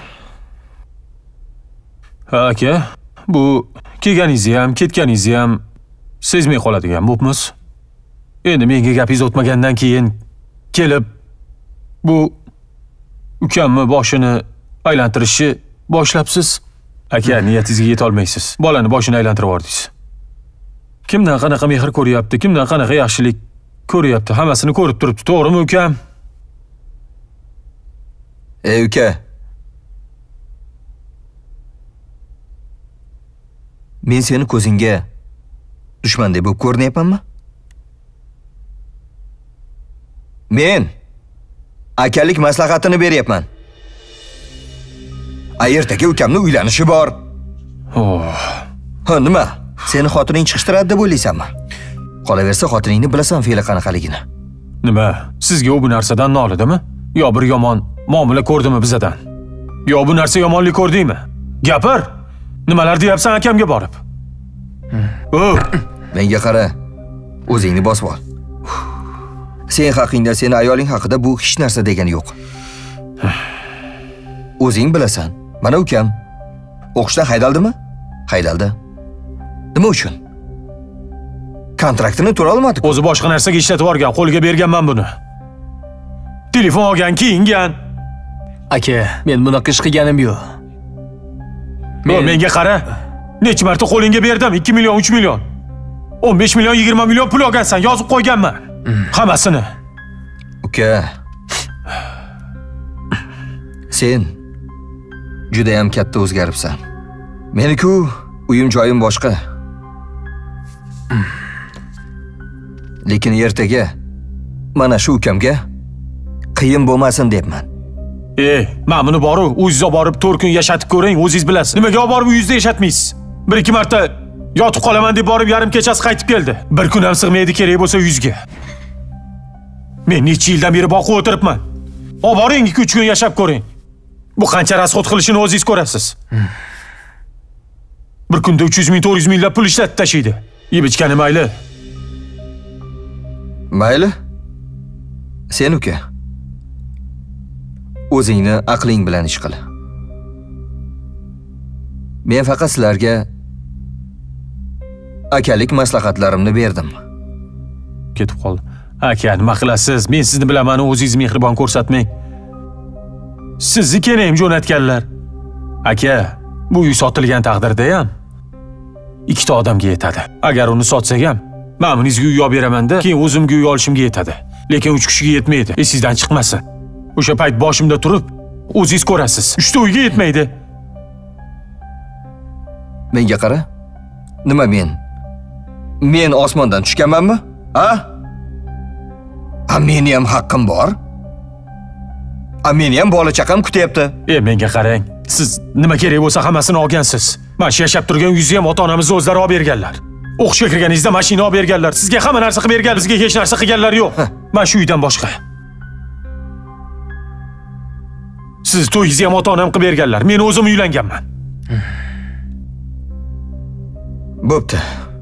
Ha, aka, bu kelganingizni ham, ketganingizni ham sezmay qoladigan bo'pmiz. Endi menga gapingiz o'tmagandan keyin kelib bu ukamni boshini aylantirishni boshlabsiz. Aka, niyatingizga yeta olmaysiz. Bolani boshini aylantirib yubordingiz. Kimdan qanaqa mehr ko'ryapti, kimdan qanaqa yaxshilik ko'ryapti, hammasini ko'rib turibdi, to'g'rimi ukam? Ey uka. Men seni ko'zingga dushman deb ko'rinyapmanmi? Men akalik maslahatini beryapman. Ertaga ukamni uylanishi bor. Oh. Ha, nima? Seni xotining chiqishtiradi deb o'ylaysanmi? Qolaversa xotiningni bilasan fe'li qanaqaligini. Nima? Sizga u bu narsadan nolidimi? Yo bir yomon muomala ko'rdimi bizadan? Yo bu narsa yomonlik ko'rdingmi? Gapir. Nimalar deyapsan akamga borib? O, menga qara. O'zingni bosib ol. Sen haqingda, seni ayoling haqida bu hech narsa degani yo'q. O'zing bilasan. Mana ukam o'qishdan haydaldimi? Haydaldi. Nima uchun? Kontraktini to'la olmadi. O'zi boshqa narsaga ishlatib yuborgan, qo'liga berganman buni. Telefon olgan, kiyingan. Aka, men bunaqa ish qilganim yo'q. Men menga qara. Necha marta qo'lingga berdim? ikki million, uch million. o'n besh million, yigirma million pul olgansan, yozib qo'yganman. Hammasini. Uka. Sen juda ham katta o'zgaribsan. Meni-ku uyim joyim boshqa. Lekin ertaga mana shu ukamga qiyin bo'lmasin debman. Ey, men buni boru o'zingiz olib borib to'rt kun yashatib ko'ring, o'zingiz bilasiz. Nimaga olib borib uyingizda yashatmaysiz? Bir ikki marta yotib qolaman deb borib yarim kechasi qaytib keldi. Bir kun ham sig'maydi kerak bo'lsa yuzga. Men necha yildan beri boqib o'tiribman. Olib boring ikki uch kun yashab ko'ring. Bu qancha rasxod qilishini o'zingiz ko'rasiz. Bir kunda uch yuz ming, to'rt yuz minglab pul ishlatib tashlaydi. Yeb ichgani mayli. Mayli. Sen uka. O'zingni aqling bilan ish qil. Men faqat sizlarga akalik maslahatlarimni berdim. Ketib qoldi. Aka, nima qilasiz? Men sizni bilaman, o'zingiz mehribon ko'rsatmang. Sizni kelayim jo'natganlar. Aka, bu uy sotilgan taqdirda ham ikkita odamga yetadi. Agar uni sotsak ham, men buningizga uy olib beraman-da, keyin o'zimga uy olishimga yetadi. Lekin uch kishiga yetmaydi. Esingizdan chiqmasin. O'sha payt boshimda turib, o'zingiz ko'rasiz. uchta uyga yetmaydi. Menga qara. Nima men? Men osmondan tushganmanmi? Ha? Ha, meni ham haqqim bor. Ha, meni ham bola chaqam kutyapti. E, menga qarang. Siz nima kerak bo'lsa hammasini olgansiz. Mana shu yashab turgan uyingizni ham ota-onamiz o'zlari olib berganlar. O'qishga kirganingizda mashina olib berganlar. Sizga hamma narsa qilib bergan, bizga hech narsa qilganlar yo'q. Mana shu uydan boshqa. Siz to'yingizni ham ota-onam qilib berganlar. Men o'zim uylanganman. Bo'pti.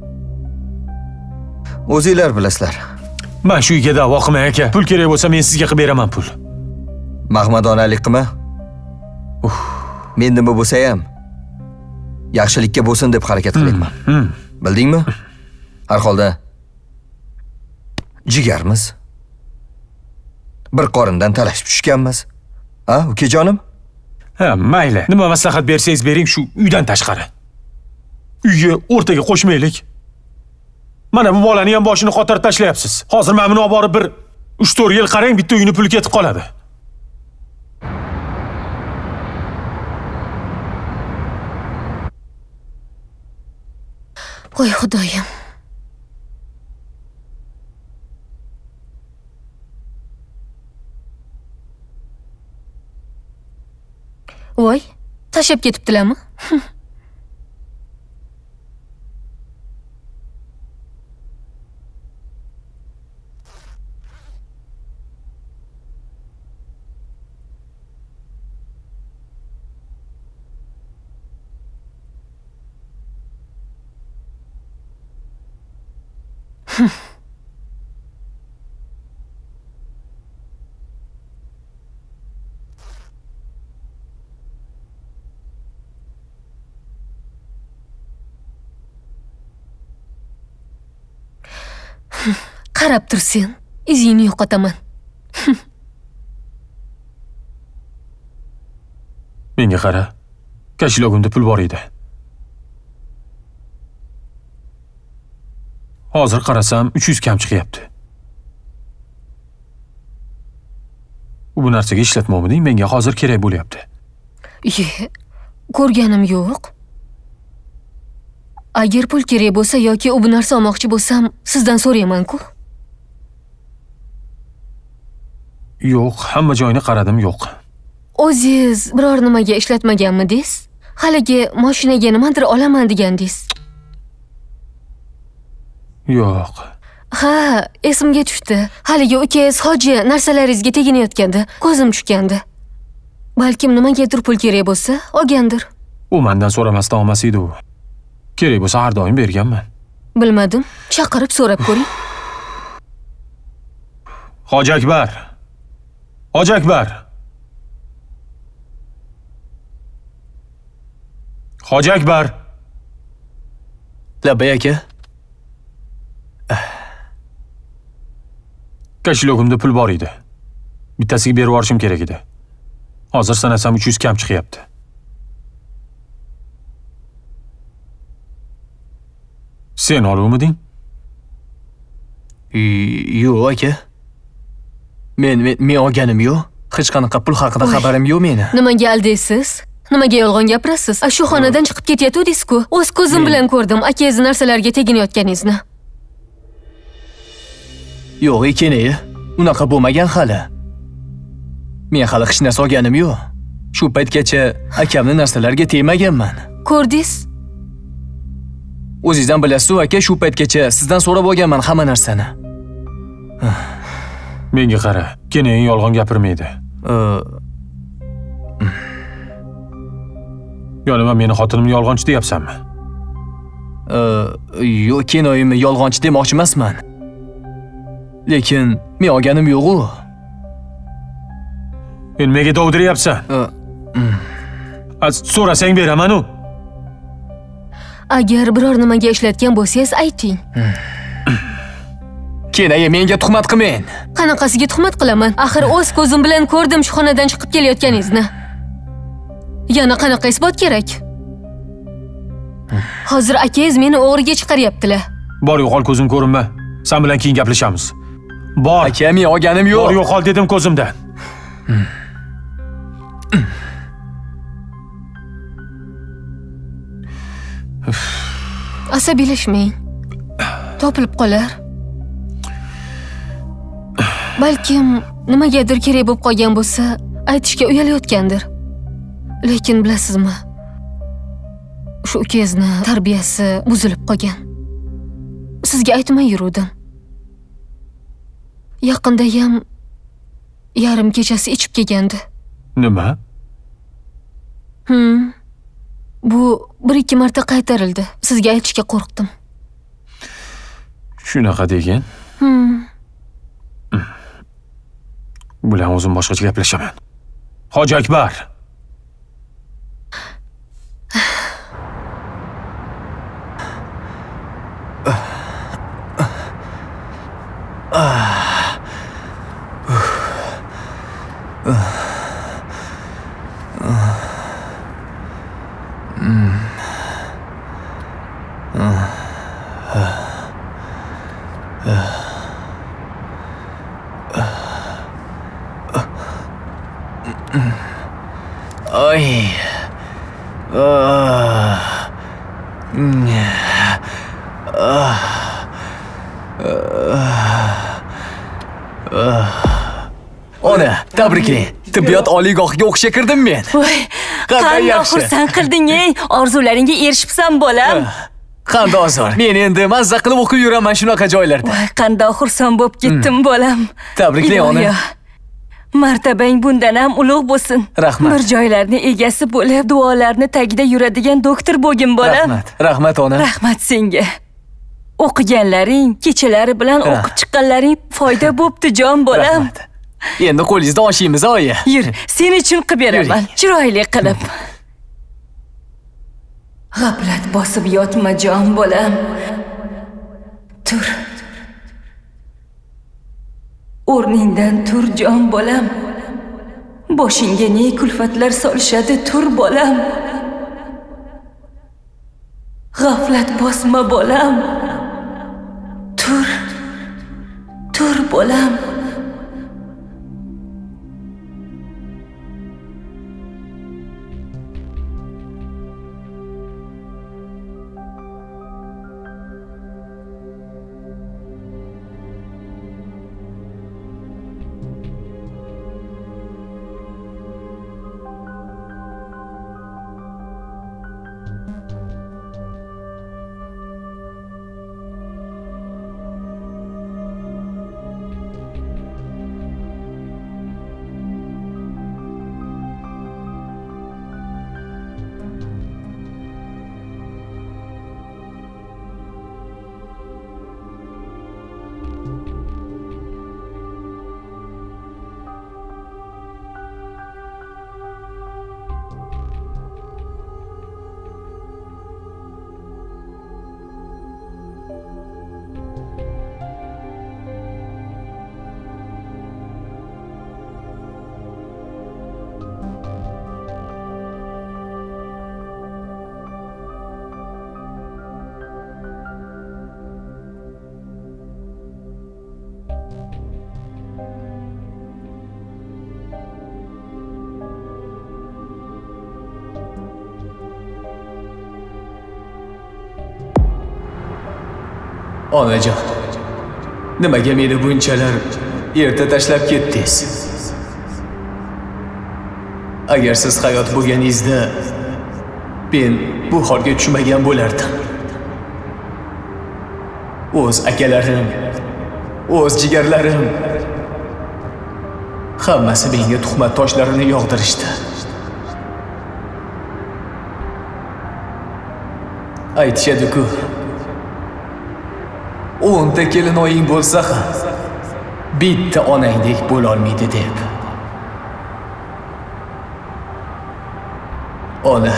O'zingizlar bilasizlar. Men shu uyga da'vo qilmang aka. Pul kerak bo'lsa men sizga qilib beraman pul. Mahmadonalik qilma. Uf, men nima bo'lsa ham yaxshilikka bo'lsin deb harakat qilyapman. Bildingmi? Har holda jigarmiz. Bir qorindan talashib tushganmiz. Ha, ukajonim? Ha, mayli. Nima maslahat bersangiz bering shu uydan tashqari. Uyga o'rtaga qo'shmaylik. Mana bu bolani ham boshini qotirib tashlayapsiz. Hozir men buni olib borib bir uch to'rt yil qarang, bitta uyni puli ketib qoladi. Voy xudoyim. Voy, tashlab ketibdilarmi? Qarab tursin, izingni yo'qotaman. Menga qara. Kashilogimda pul bor edi. Hozir qarasam uch yuz kam chiqyapti. Bu narsaga ishlatmovmiding? Menga hozir kerak bo'lyapti. Iye, ko'rganim yo'q. Agar pul kerak bo'lsa yoki u bu narsa olmoqchi bo'lsam, sizdan so'rayman-ku. Yo'q, hamma joyini qaradim, yo'q. O'zingiz biror nimaga ishlatmaganmidingiz? Haligi mashinaga nimadir olaman degandingiz. Yo'q. Ha, esimga tushdi. Haligi ukangiz hoji narsalaringizga teginayotganda ko'zim tushgandi. Balkim nimagadir pul kerak bo'lsa, olgandir. U mendan so'ramasdan olmas edi u. Kerak bo'lsa har doim berganman. Bilmadim. Chaqirib so'rab ko'ring. Hoji Akbar. Hoji Akbar. Hoji Akbar. Labbay aka. Kashilogimda pul bor edi. Bittasiga berib yuborishim kerak edi. Hozir sanasam uch yuz kam chiqyapti. Sen oluvmiding? Yo'q aka. Men men men olganim yo'q. Hech qanaqa pul haqida xabarim yo'q meni. Nimaga aldaysiz? Nimaga yolg'on gapirasiz? Shu xonadan chiqib ketayotdingiz-ku. O'z ko'zim bilan ko'rdim akangiz narsalarga teginayotganingizni. Yo'q ekan-ey. Unaqa bo'lmagan hali. Men hali hech narsa olganim yo'q. Shu paytgacha akamning narsalarga tegmaganman. Ko'rdingiz? O'zingizdan bilasiz-ku aka, shu paytgacha sizdan so'rab olganman hamma narsani. Menga qara, keyin yolg'on gapirmaydi. Ya'ni men meni xotinimni yolg'onchi deyapsanmi? Yo'q, kinoyimni yolg'onchi demoqchi emasman. Lekin men olganim yo'q-ku. Endi menga dovdiryapsan. Az so'rasang beraman-ku. Agar biror nimaga ishlatgan bo'lsangiz, ayting. Keyin menga tuhmat qilmang. Qanaqasiga tuhmat qilaman? Axir o'z ko'zim bilan ko'rdim shu xonadan chiqib kelayotganingizni. Yana qanaqa isbot kerak? Hozir akangiz meni o'g'riga chiqaryaptilar. Bor yo'qol ko'zim ko'rinma. Sen bilan keyin gaplashamiz. Bor. Aka, men olganim yo'q. Bor yo'qol dedim ko'zimdan. Asabiylashmang. Topilib qolar. Balkim nimagadir kerak bo'lib qolgan bo'lsa, aytishga uyalayotgandir. Lekin bilasizmi? Shu ukangizni tarbiyasi buzilib qolgan. Sizga aytmay yurdim. Yaqinda ham yarim kechasi ichib kelgandi. Nima? Hmm. Bu bir ikki marta qaytarildi. Sizga aytishga qo'rqdim. Shunaqa degan? Hmm. Bilan o'zim boshqacha gaplashaman. Hoji Akbar. Oy. Ona, tabriklang. Tibbiyot oliygohiga o'qishga kirdim men. Voy, qanday xursand qilding-ey. Orzularingga erishibsan, bolam. Qanday ozor. Men endi mazza qilib o'qib yuraman shunaqa joylarda. Voy, qanday xursand bo'lib ketdim, bolam. Tabriklang ona. Martabang bundan ham ulug' bo'lsin. Rahmat. Bir joylarni egasi bo'lib, duolarni tagida yuradigan doktor bo'lgin, bolam. Rahmat. Rahmat ona. Rahmat senga. O'qiganlaring, kechalari bilan o'qib chiqqanlaring foyda bo'pti, jon bolam. Rahmat. Endi qo'lingizda oshimiz, oyi. Yur, sen uchun qilib beraman, chiroyli qilib. G'aflat bosib yotma, jon bolam. Tur. O'rningdan tur, jon bolam. Boshingga ne kulfatlar solishadi, tur bolam. G'aflat bosma, bolam. Tur. Tur bolam. Onajon, nimaga meni bunchalar erta tashlab ketdingiz? Agar siz hayot bo'lganingizda, men bu holga tushmagan bo'lardim. O'z akalarim, o'z jigarlarim hammasi menga tuhmat toshlarini yog'dirishdi. Aytishadi-ku, o'nta kelinoying bo'lsa ham bitta onangdek bo'la olmaydi deb. Ona,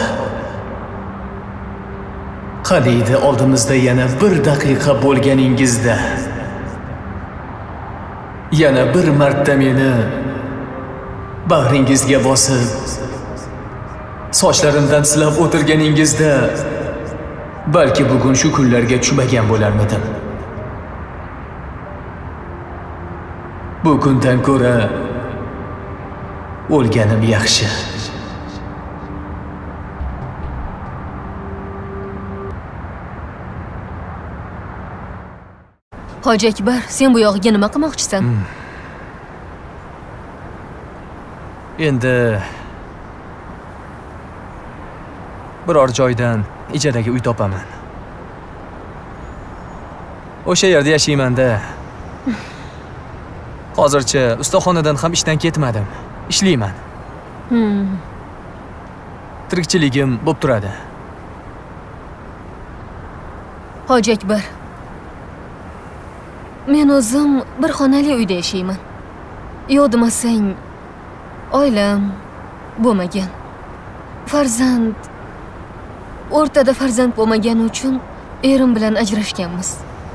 qaniydi oldimizda yana bir daqiqa bo'lganingizda, yana bir marta meni bag'ringizga bosib, sochlarimdan silab o'tirganingizda, balki bugun shu kunlarga tushmagan bo'larmidim. Bu kundan ko'ra o'lganim yaxshi. Hoji Akbar, sen bu yog'iga nima qilmoqchisan? Hmm. Endi biror joydan ijaraga uy topaman. O'sha yerda yashayman-da. Hozircha ustaxonadan ham ishdan ketmadim. Ishlayman. Hmm. Tirikchiligim bo'lib turadi. Hoji Akbar, men o'zim bir xonali uyda yashayman. Yo'q demasang, oilam bo'lmagan. Farzand o'rtada farzand bo'lmagani uchun erim bilan ajrashganmiz.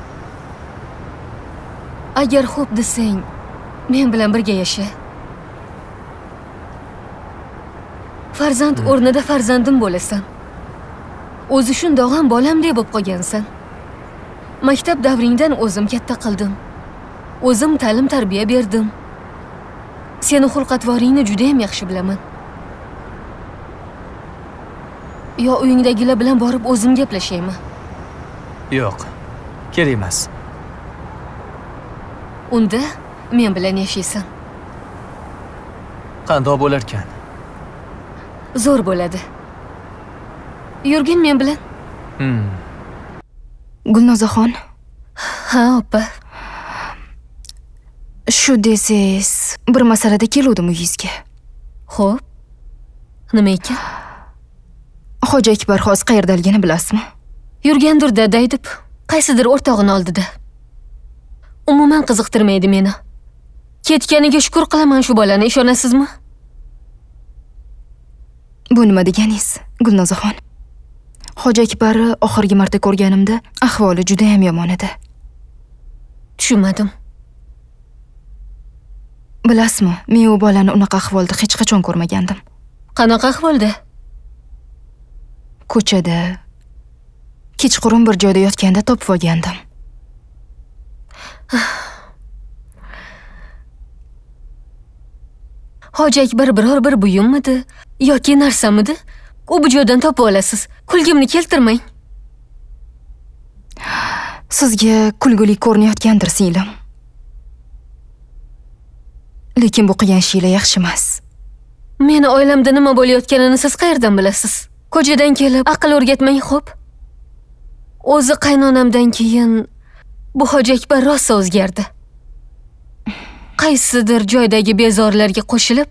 Agar xo'p desang, men bilan birga yasha. Farzand o'rnida farzandim bo'lasan. O'zi shundoq ham bolamdek bo'lib qolgansan. Maktab davringdan o'zim katta qildim. O'zim ta'lim tarbiya berdim. Seni xulq-atvoringni juda ham yaxshi bilaman. Yo uyingdagilar bilan borib o'zim gaplashayman? Yo'q, kerak emas. Unda men bilan yashaysan. Qandoq bo'lar ekan? Zo'r bo'ladi. Yurgin men bilan. Hmm. Gulnozaxon. Ha, opa. Shu desiz, bir masalada keluvdim uyingizga. Xo'p. Nima ekan? Hoji Akbar hozir qayerdaligini bilasizmi? Yurgandir-da daydib, qaysidir o'rtog'ini oldida. Umuman qiziqtirmaydi meni. Ketganiga shukr qilaman shu bolani, ishonasizmi? Bu nima deganingiz, Gulnozaxon? Hoji Akbarni oxirgi marta ko'rganimda ahvoli juda ham yomon edi. Tushunmadim. Bilasizmi, men u bolani unaqa ahvolda hech qachon ko'rmagandim. Qanaqa ahvolda? Ko'chada, kechqurun bir joyda yotganda topib olgandim. Hoji Akbar biror bir buyummidi yoki narsamidi? U bu joydan topib olasiz. Kulgimni keltirmang. Sizga kulguli ko'rinayotgandir singlim. Lekin bu qilgan ishinglar yaxshi emas. Meni oilamda nima bo'layotganini siz qayerdan bilasiz? Ko'chadan kelib aql o'rgatmang, xo'p? O'zi qaynonamdan keyin bu Hoji Akbar rosa o'zgardi. Qaysidir joydagi bezorlarga qo'shilib,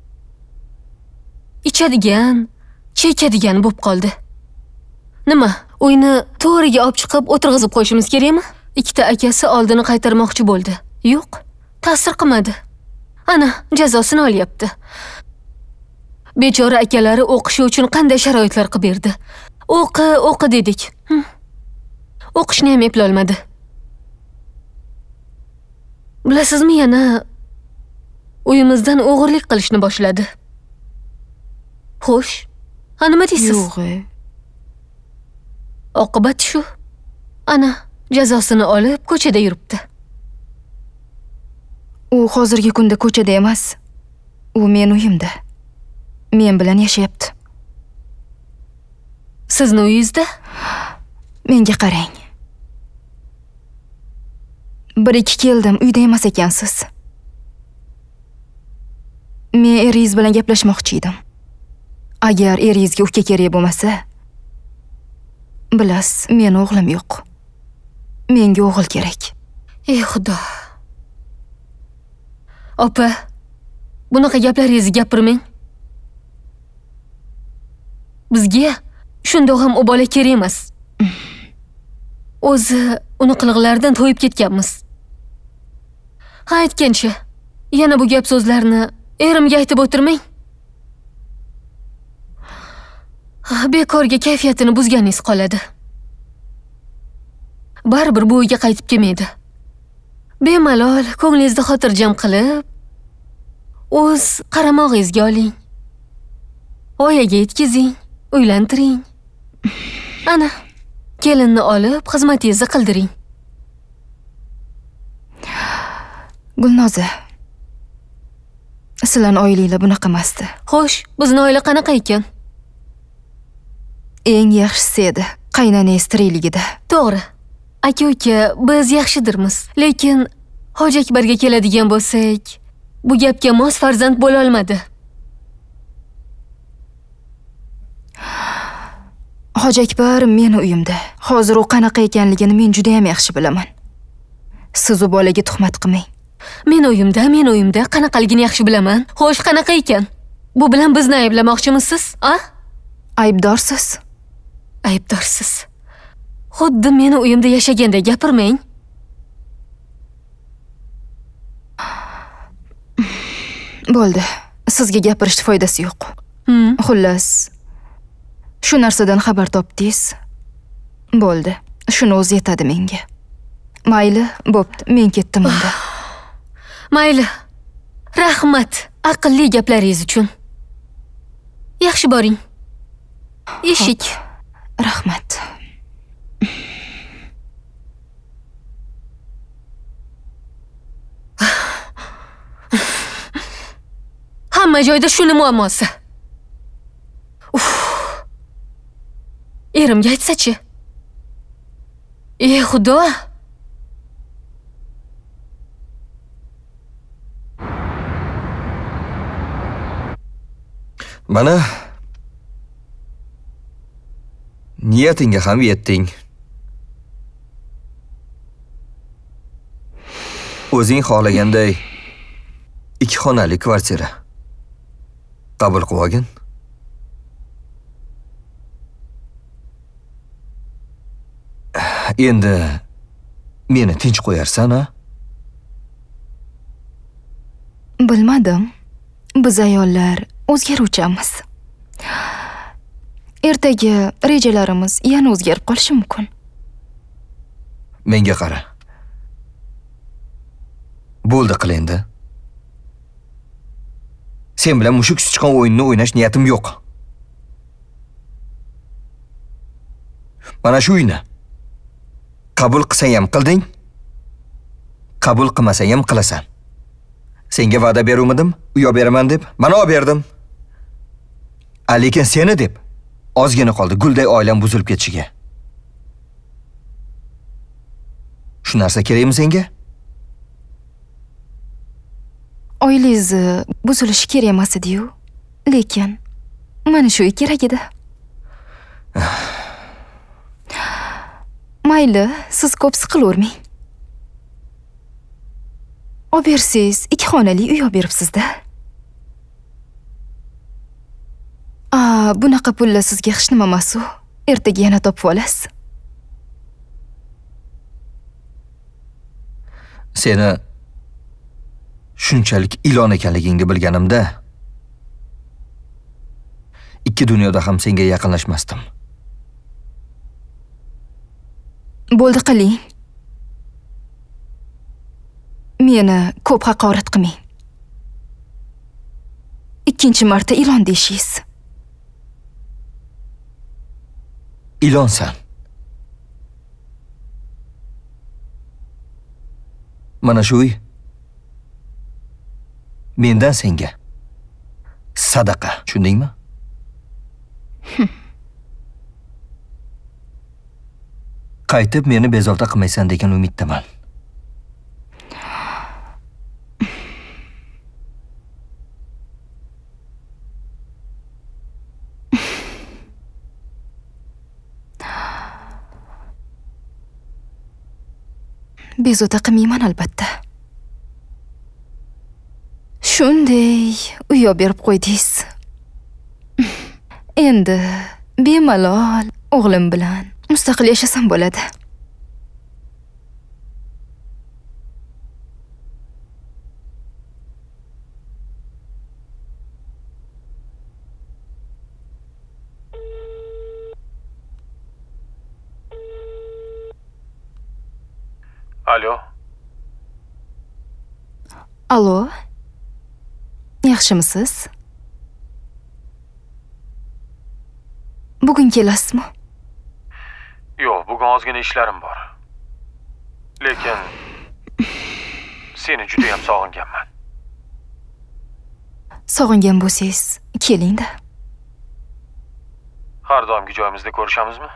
ichadigan, chekadigan bo'lib qoldi. Nima, uyni to'riga olib chiqib o'tirg'izib qo'yishimiz kerakmi? Ikkita akasi oldini qaytarmoqchi bo'ldi. Yo'q, ta'sir qilmadi. Ana, jazosini olyapti. Bechora akalari o'qishi uchun qanday sharoitlar qilib berdi. O'qi, o'qi dedik. Hm. O'qishni ham eplolmadi. Bilasizmi, yana uyimizdan o'g'irlik qilishni boshladi. Xo'sh, ha nima deysiz? Yo'q. Oqibat shu. Ana, jazosini olib ko'chada yuribdi. U hozirgi kunda ko'chada emas. U men uyimda. Men bilan yashayapti. Sizni uyingizda? Menga qarang. bir ikki keldim, uyda emas ekansiz. Men eringiz bilan gaplashmoqchi edim. Agar eringizga uka kerak bo'lmasa, bilasiz, men o'g'lim yo'q. Menga o'g'il kerak. Ey Xudo. Opa, bunaqa gaplaringizni gapirmang. Bizga shundoq ham o bola kerak emas. O'zi uni qiliqlaridan to'yib ketganmiz. Ha, aytgancha, yana bu gap so'zlarni erimga aytib o'tirmang. Bekorga kayfiyatini buzganingiz qoladi. Baribir bu uyga qaytib kelmaydi. Bemalol ko'nglingizni xotirjam qilib, o'z qaramog'ingizga oling. Oyaga yetkazing, uylantiring. Ana, kelinni olib xizmatingizni qildiring. Gulnoza, sizlarning oilanglar bunaqa emasdi. Xo'sh, bizning oila qanaqa ekan? Eng yaxshisi edi qaynanangiz tirikligida. To'g'ri. Aka-uka, biz yaxshidirmiz, lekin Hoji Akbarga keladigan bo'lsak, bu gapga mos farzand bo'la olmadi. Hoji Akbar meni uyimda. Hozir u qanaqa ekanligini men juda ham yaxshi bilaman. Siz u bolaga tuhmat qilmang. Men uyimda, men uyimda qanaqaligini yaxshi bilaman. Xo'sh, qanaqa ekan? Bu bilan bizni ayblamoqchimisiz, a? Aybdorsiz. Aybdorsiz. Xuddi meni uyimda yashaganda gapirmang. Bo'ldi. Sizga gapirishning foydasi yo'q. Hmm. Xullas, shu narsadan xabar topdingiz. Bo'ldi. Shuni o'zi yetadi menga. Mayli, bo'pti. Men ketdim unda. Mayli. Rahmat aqlli gaplaringiz uchun. Yaxshi boring. Eshik. Rahmat. Hamma joyda shuni muammosi. Uf. Erimga aytsa-chi? Ey Xudo. Mana niyatingga ham yetding. O'zing xohlaganday ikki xonali kvartira qabul qilib olgin. Endi meni tinch qo'yarsan-a? Bilmadim. Biz ayollar o'zgaruvchamiz. Ertaga rejalarimiz yana o'zgarib qolishi mumkin. Menga qara. Bo'ldi qil endi. Sen bilan mushuk sichqon o'yinini o'ynash niyatim yo'q. Mana shu uyni qabul qilsang ham qilding, qabul qilmasang ham qilasan. Senga va'da beruvdim, uy olib beraman deb, mana olib berdim. Lekin seni deb ozgina qoldi gulday oilam buzilib ketishiga. Shu narsa kerakmi senga? Oilangiz buzilishi kerak emas edi-yu, lekin mana shu kerak edi. Mayli, siz ko'p siqilavermang. Olib bersiz, ikki xonali uy olib beribsiz-da. A, bunaqa pullar sizga hech nima emas-u. Ertaga yana topib olasiz. Seni shunchalik ilon ekanligingni bilganimda ikki dunyoda ham senga yaqinlashmasdim. Bo'ldi qiling. Meni ko'p haqorat qilmang. Ikkinchi marta ilon deyishingiz. Ilonsan. Mana shu uy mendan senga sadaqa, tushundingmi? Qaytib meni bezovta qilmaysan degan umiddaman. bezovta qilmayman albatta. Shunday uyoq berib qo'ydingiz. Endi bemalol o'g'lim bilan mustaqil yashasam bo'ladi. Alo. Alo. Yaxshimisiz? Bugun kelasizmi? Yo'q, bugun ozgina ishlarim bor. Lekin seni juda ham sog'inganman. Sog'ingan bo'lsangiz, keling-da. Har doimgi joyimizda ko'rishamizmi?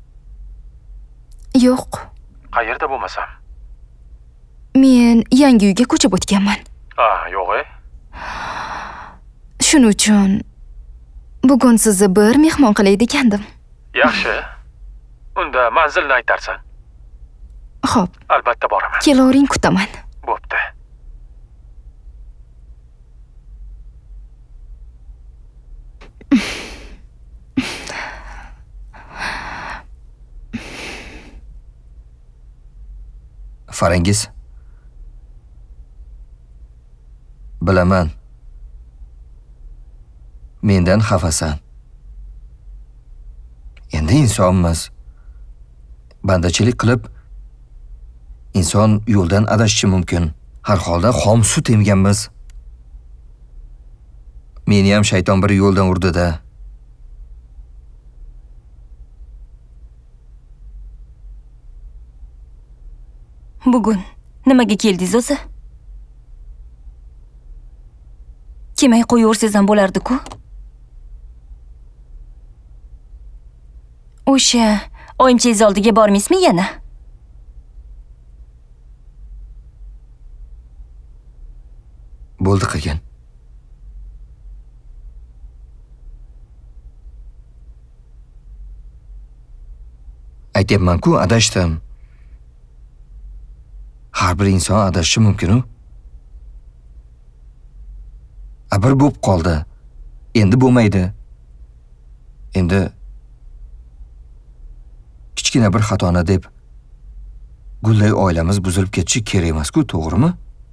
Yo'q. Qayerda bo'lmasam? Men yangi uyga ko'chib o'tganman. Ah, yo'q-e. Shuning uchun bugun sizni bir mehmon qilay degandim. Yaxshi. Unda manzilni aytarsan. Xo'p. Albatta boraman. Kelavering, kutaman. Bo'pti. Farangiz. Bilaman. Mendan xafasan. Endi insonmiz. Bandachilik qilib inson yo'ldan adashishi mumkin. Har holda xom sut emganmiz. Meni ham shayton bir yo'ldan urdi-da. Bugun nimaga keldingiz o'zi? Kelmay qo'yaversangiz ham bo'lardi-ku. O'sha oyimchangiz oldiga bormaysizmi yana? Bo'ldi qilgan. Aytyapman-ku, adashdim. Har bir inson adashishi mumkin-ku. Bir bo'lib qoldi. Endi bo'lmaydi. Endi kichkina bir xatoni deb gulday oilamiz buzilib ketishi kerak emas-ku, to'g'rimi?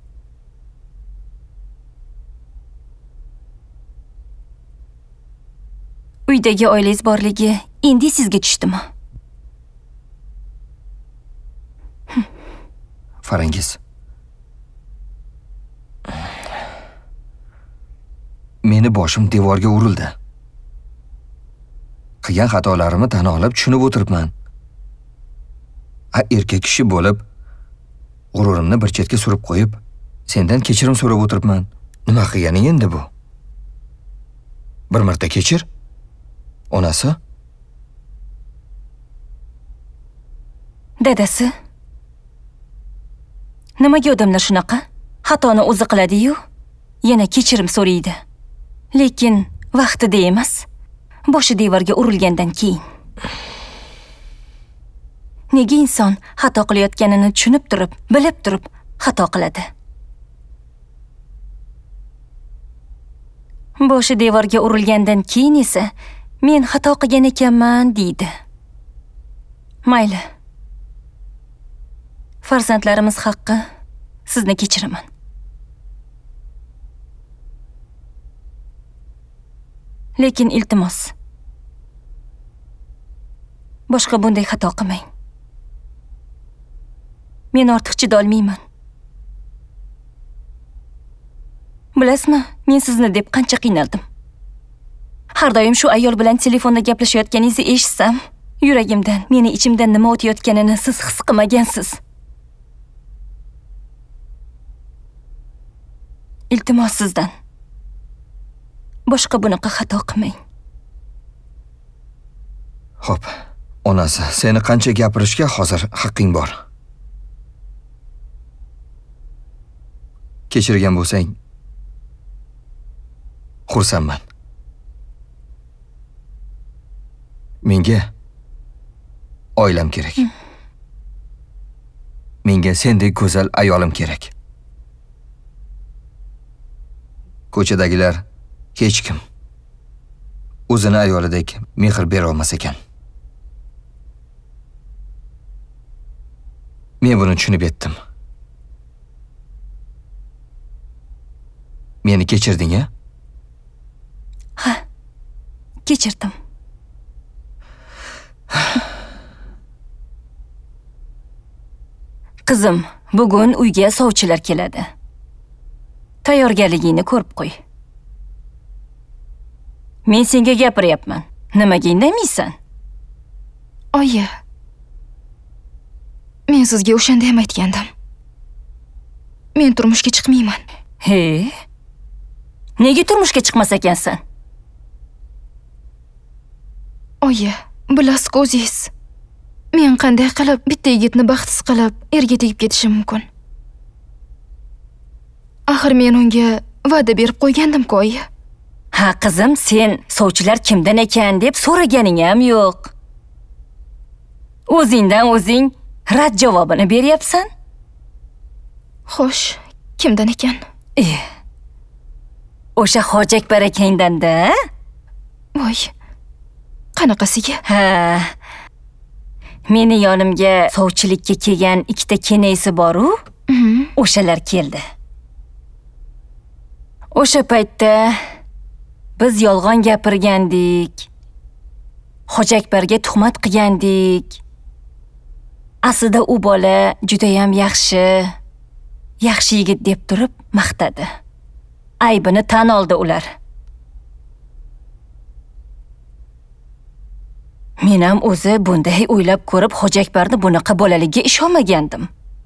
Uydagi oilangiz borligi endi sizga tushdimi? Farangiz. Meni boshim devorga urildi. Qilgan xatolarimni tan olib tushunib o'tiribman. A erkak kishi bo'lib, g'ururimni bir chetga surib qo'yib, sendan kechirim so'rab o'tiribman. Nima qilganing endi bu? Bir marta kechir. Onasi? Dadasi? Nimaga odamlar shunaqa? Xatoni o'zi qiladi-yu, yana kechirim so'raydi. Lekin vaqtida emas, boshi devorga urilgandan keyin. Nega inson xato qilayotganini tushunib turib, bilib turib xato qiladi? Boshi devorga urilgandan keyin esa men xato qilgan ekanman deydi. Mayli. Farzandlarimiz haqqi sizni kechiraman. Lekin iltimos, boshqa bunday xato qilmang. Men ortiq chidolmayman. Bilasizmi, men sizni deb qancha qiynaldim. Har doim shu ayol bilan telefonda gaplashayotganingizni eshitsam, yuragimdan, meni ichimdan nima o'tayotganini siz his qilmagansiz. Iltimos sizdan, boshqa bunaqa xato qilmang. Xo'p, onasi, seni qancha gapirishga hozir haqqing bor. Kechirgan bo'lsang, xursandman. Menga oilam kerak. Menga sendek go'zal ayolim kerak. Ko'chadagilar hech kim o'zini ayolidek mehr bera olmas ekan. Men buni tushunib yetdim. Meni kechirding-a? Ha, kechirdim. Qizim, bugun uyga sovchilar keladi. Tayyorgarligingni ko'rib qo'y. Men senga gapiryapman. Nimaga indamaysan? Oyi. Men sizga o'shanda ham aytgandim. Men turmushga chiqmayman. He? Nega turmushga chiqmas ekansan? Oyi, bilasiz o'zingiz. Men qanday qilib bitta yigitni baxtsiz qilib erga tegib ketishim mumkin? Axir men unga va'da berib qo'ygandim-ku, oyi. Ha, qizim, sen sovchilar kimdan ekan deb so'raganing ham yo'q. O'zingdan o'zing rad javobini beryapsan? Xo'sh, kimdan ekan? Eh. O'sha Hoji Akbar akangdan-da? Voy. Qanaqasiga? Ha. Meni yonimga sovchilikka kelgan ikkita kenaysi bor-u, o'shalar keldi. O'sha paytda biz yolg'on gapirgandik. Hoji Akbarga tuhmat qilgandik. Aslida u bola juda ham yaxshi, yaxshi yigit deb turib maqtadi. Aybini tan oldi ular. Men ham o'zi bunday o'ylab ko'rib Hoji Akbarni bunaqa bolaligiga ishonmagandim.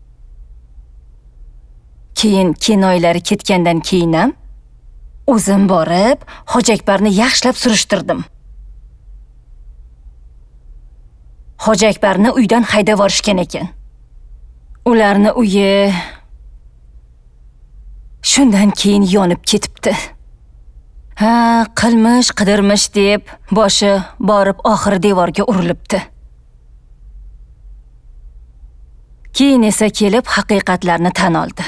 Keyin kinoylari ketgandan keyin ham o'zim borib Hoji Akbarni yaxshilab surishtirdim. Hoji Akbarni uydan haydab yuborishgan ekan. Ularni uyi shundan keyin yonib ketibdi. Ha, qilmish, qidirmish deb boshi borib oxiri devorga urilibdi. Keyin esa kelib haqiqatlarni tan oldi.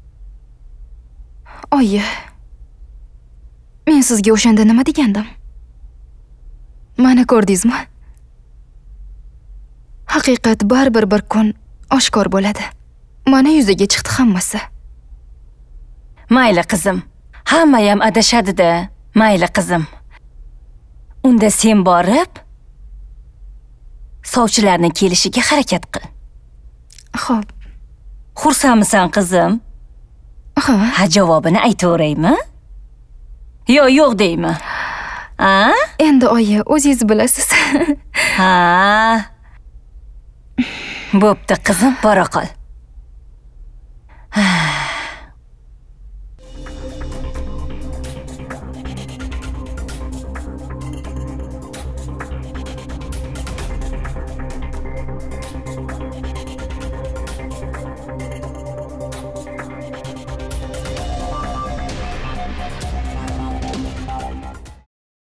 Oyi, men sizga o'shanda nima degandim? Mana ko'rdingizmi? Haqiqat baribir bir kun oshkor bo'ladi. Mana yuzaga chiqdi hammasi. Mayli qizim, hamma ham adashadi-da. Mayli qizim. Unda sen borib sovchilarning kelishiga harakat qil. Xo'p. Xursandmisan qizim? Ha. Ha, javobini aytaveraymi? Yo, yo'q deymi? Ha? Endi oyi, o'zingiz bilasiz. Ha. Bo'pti qizim, bora qol.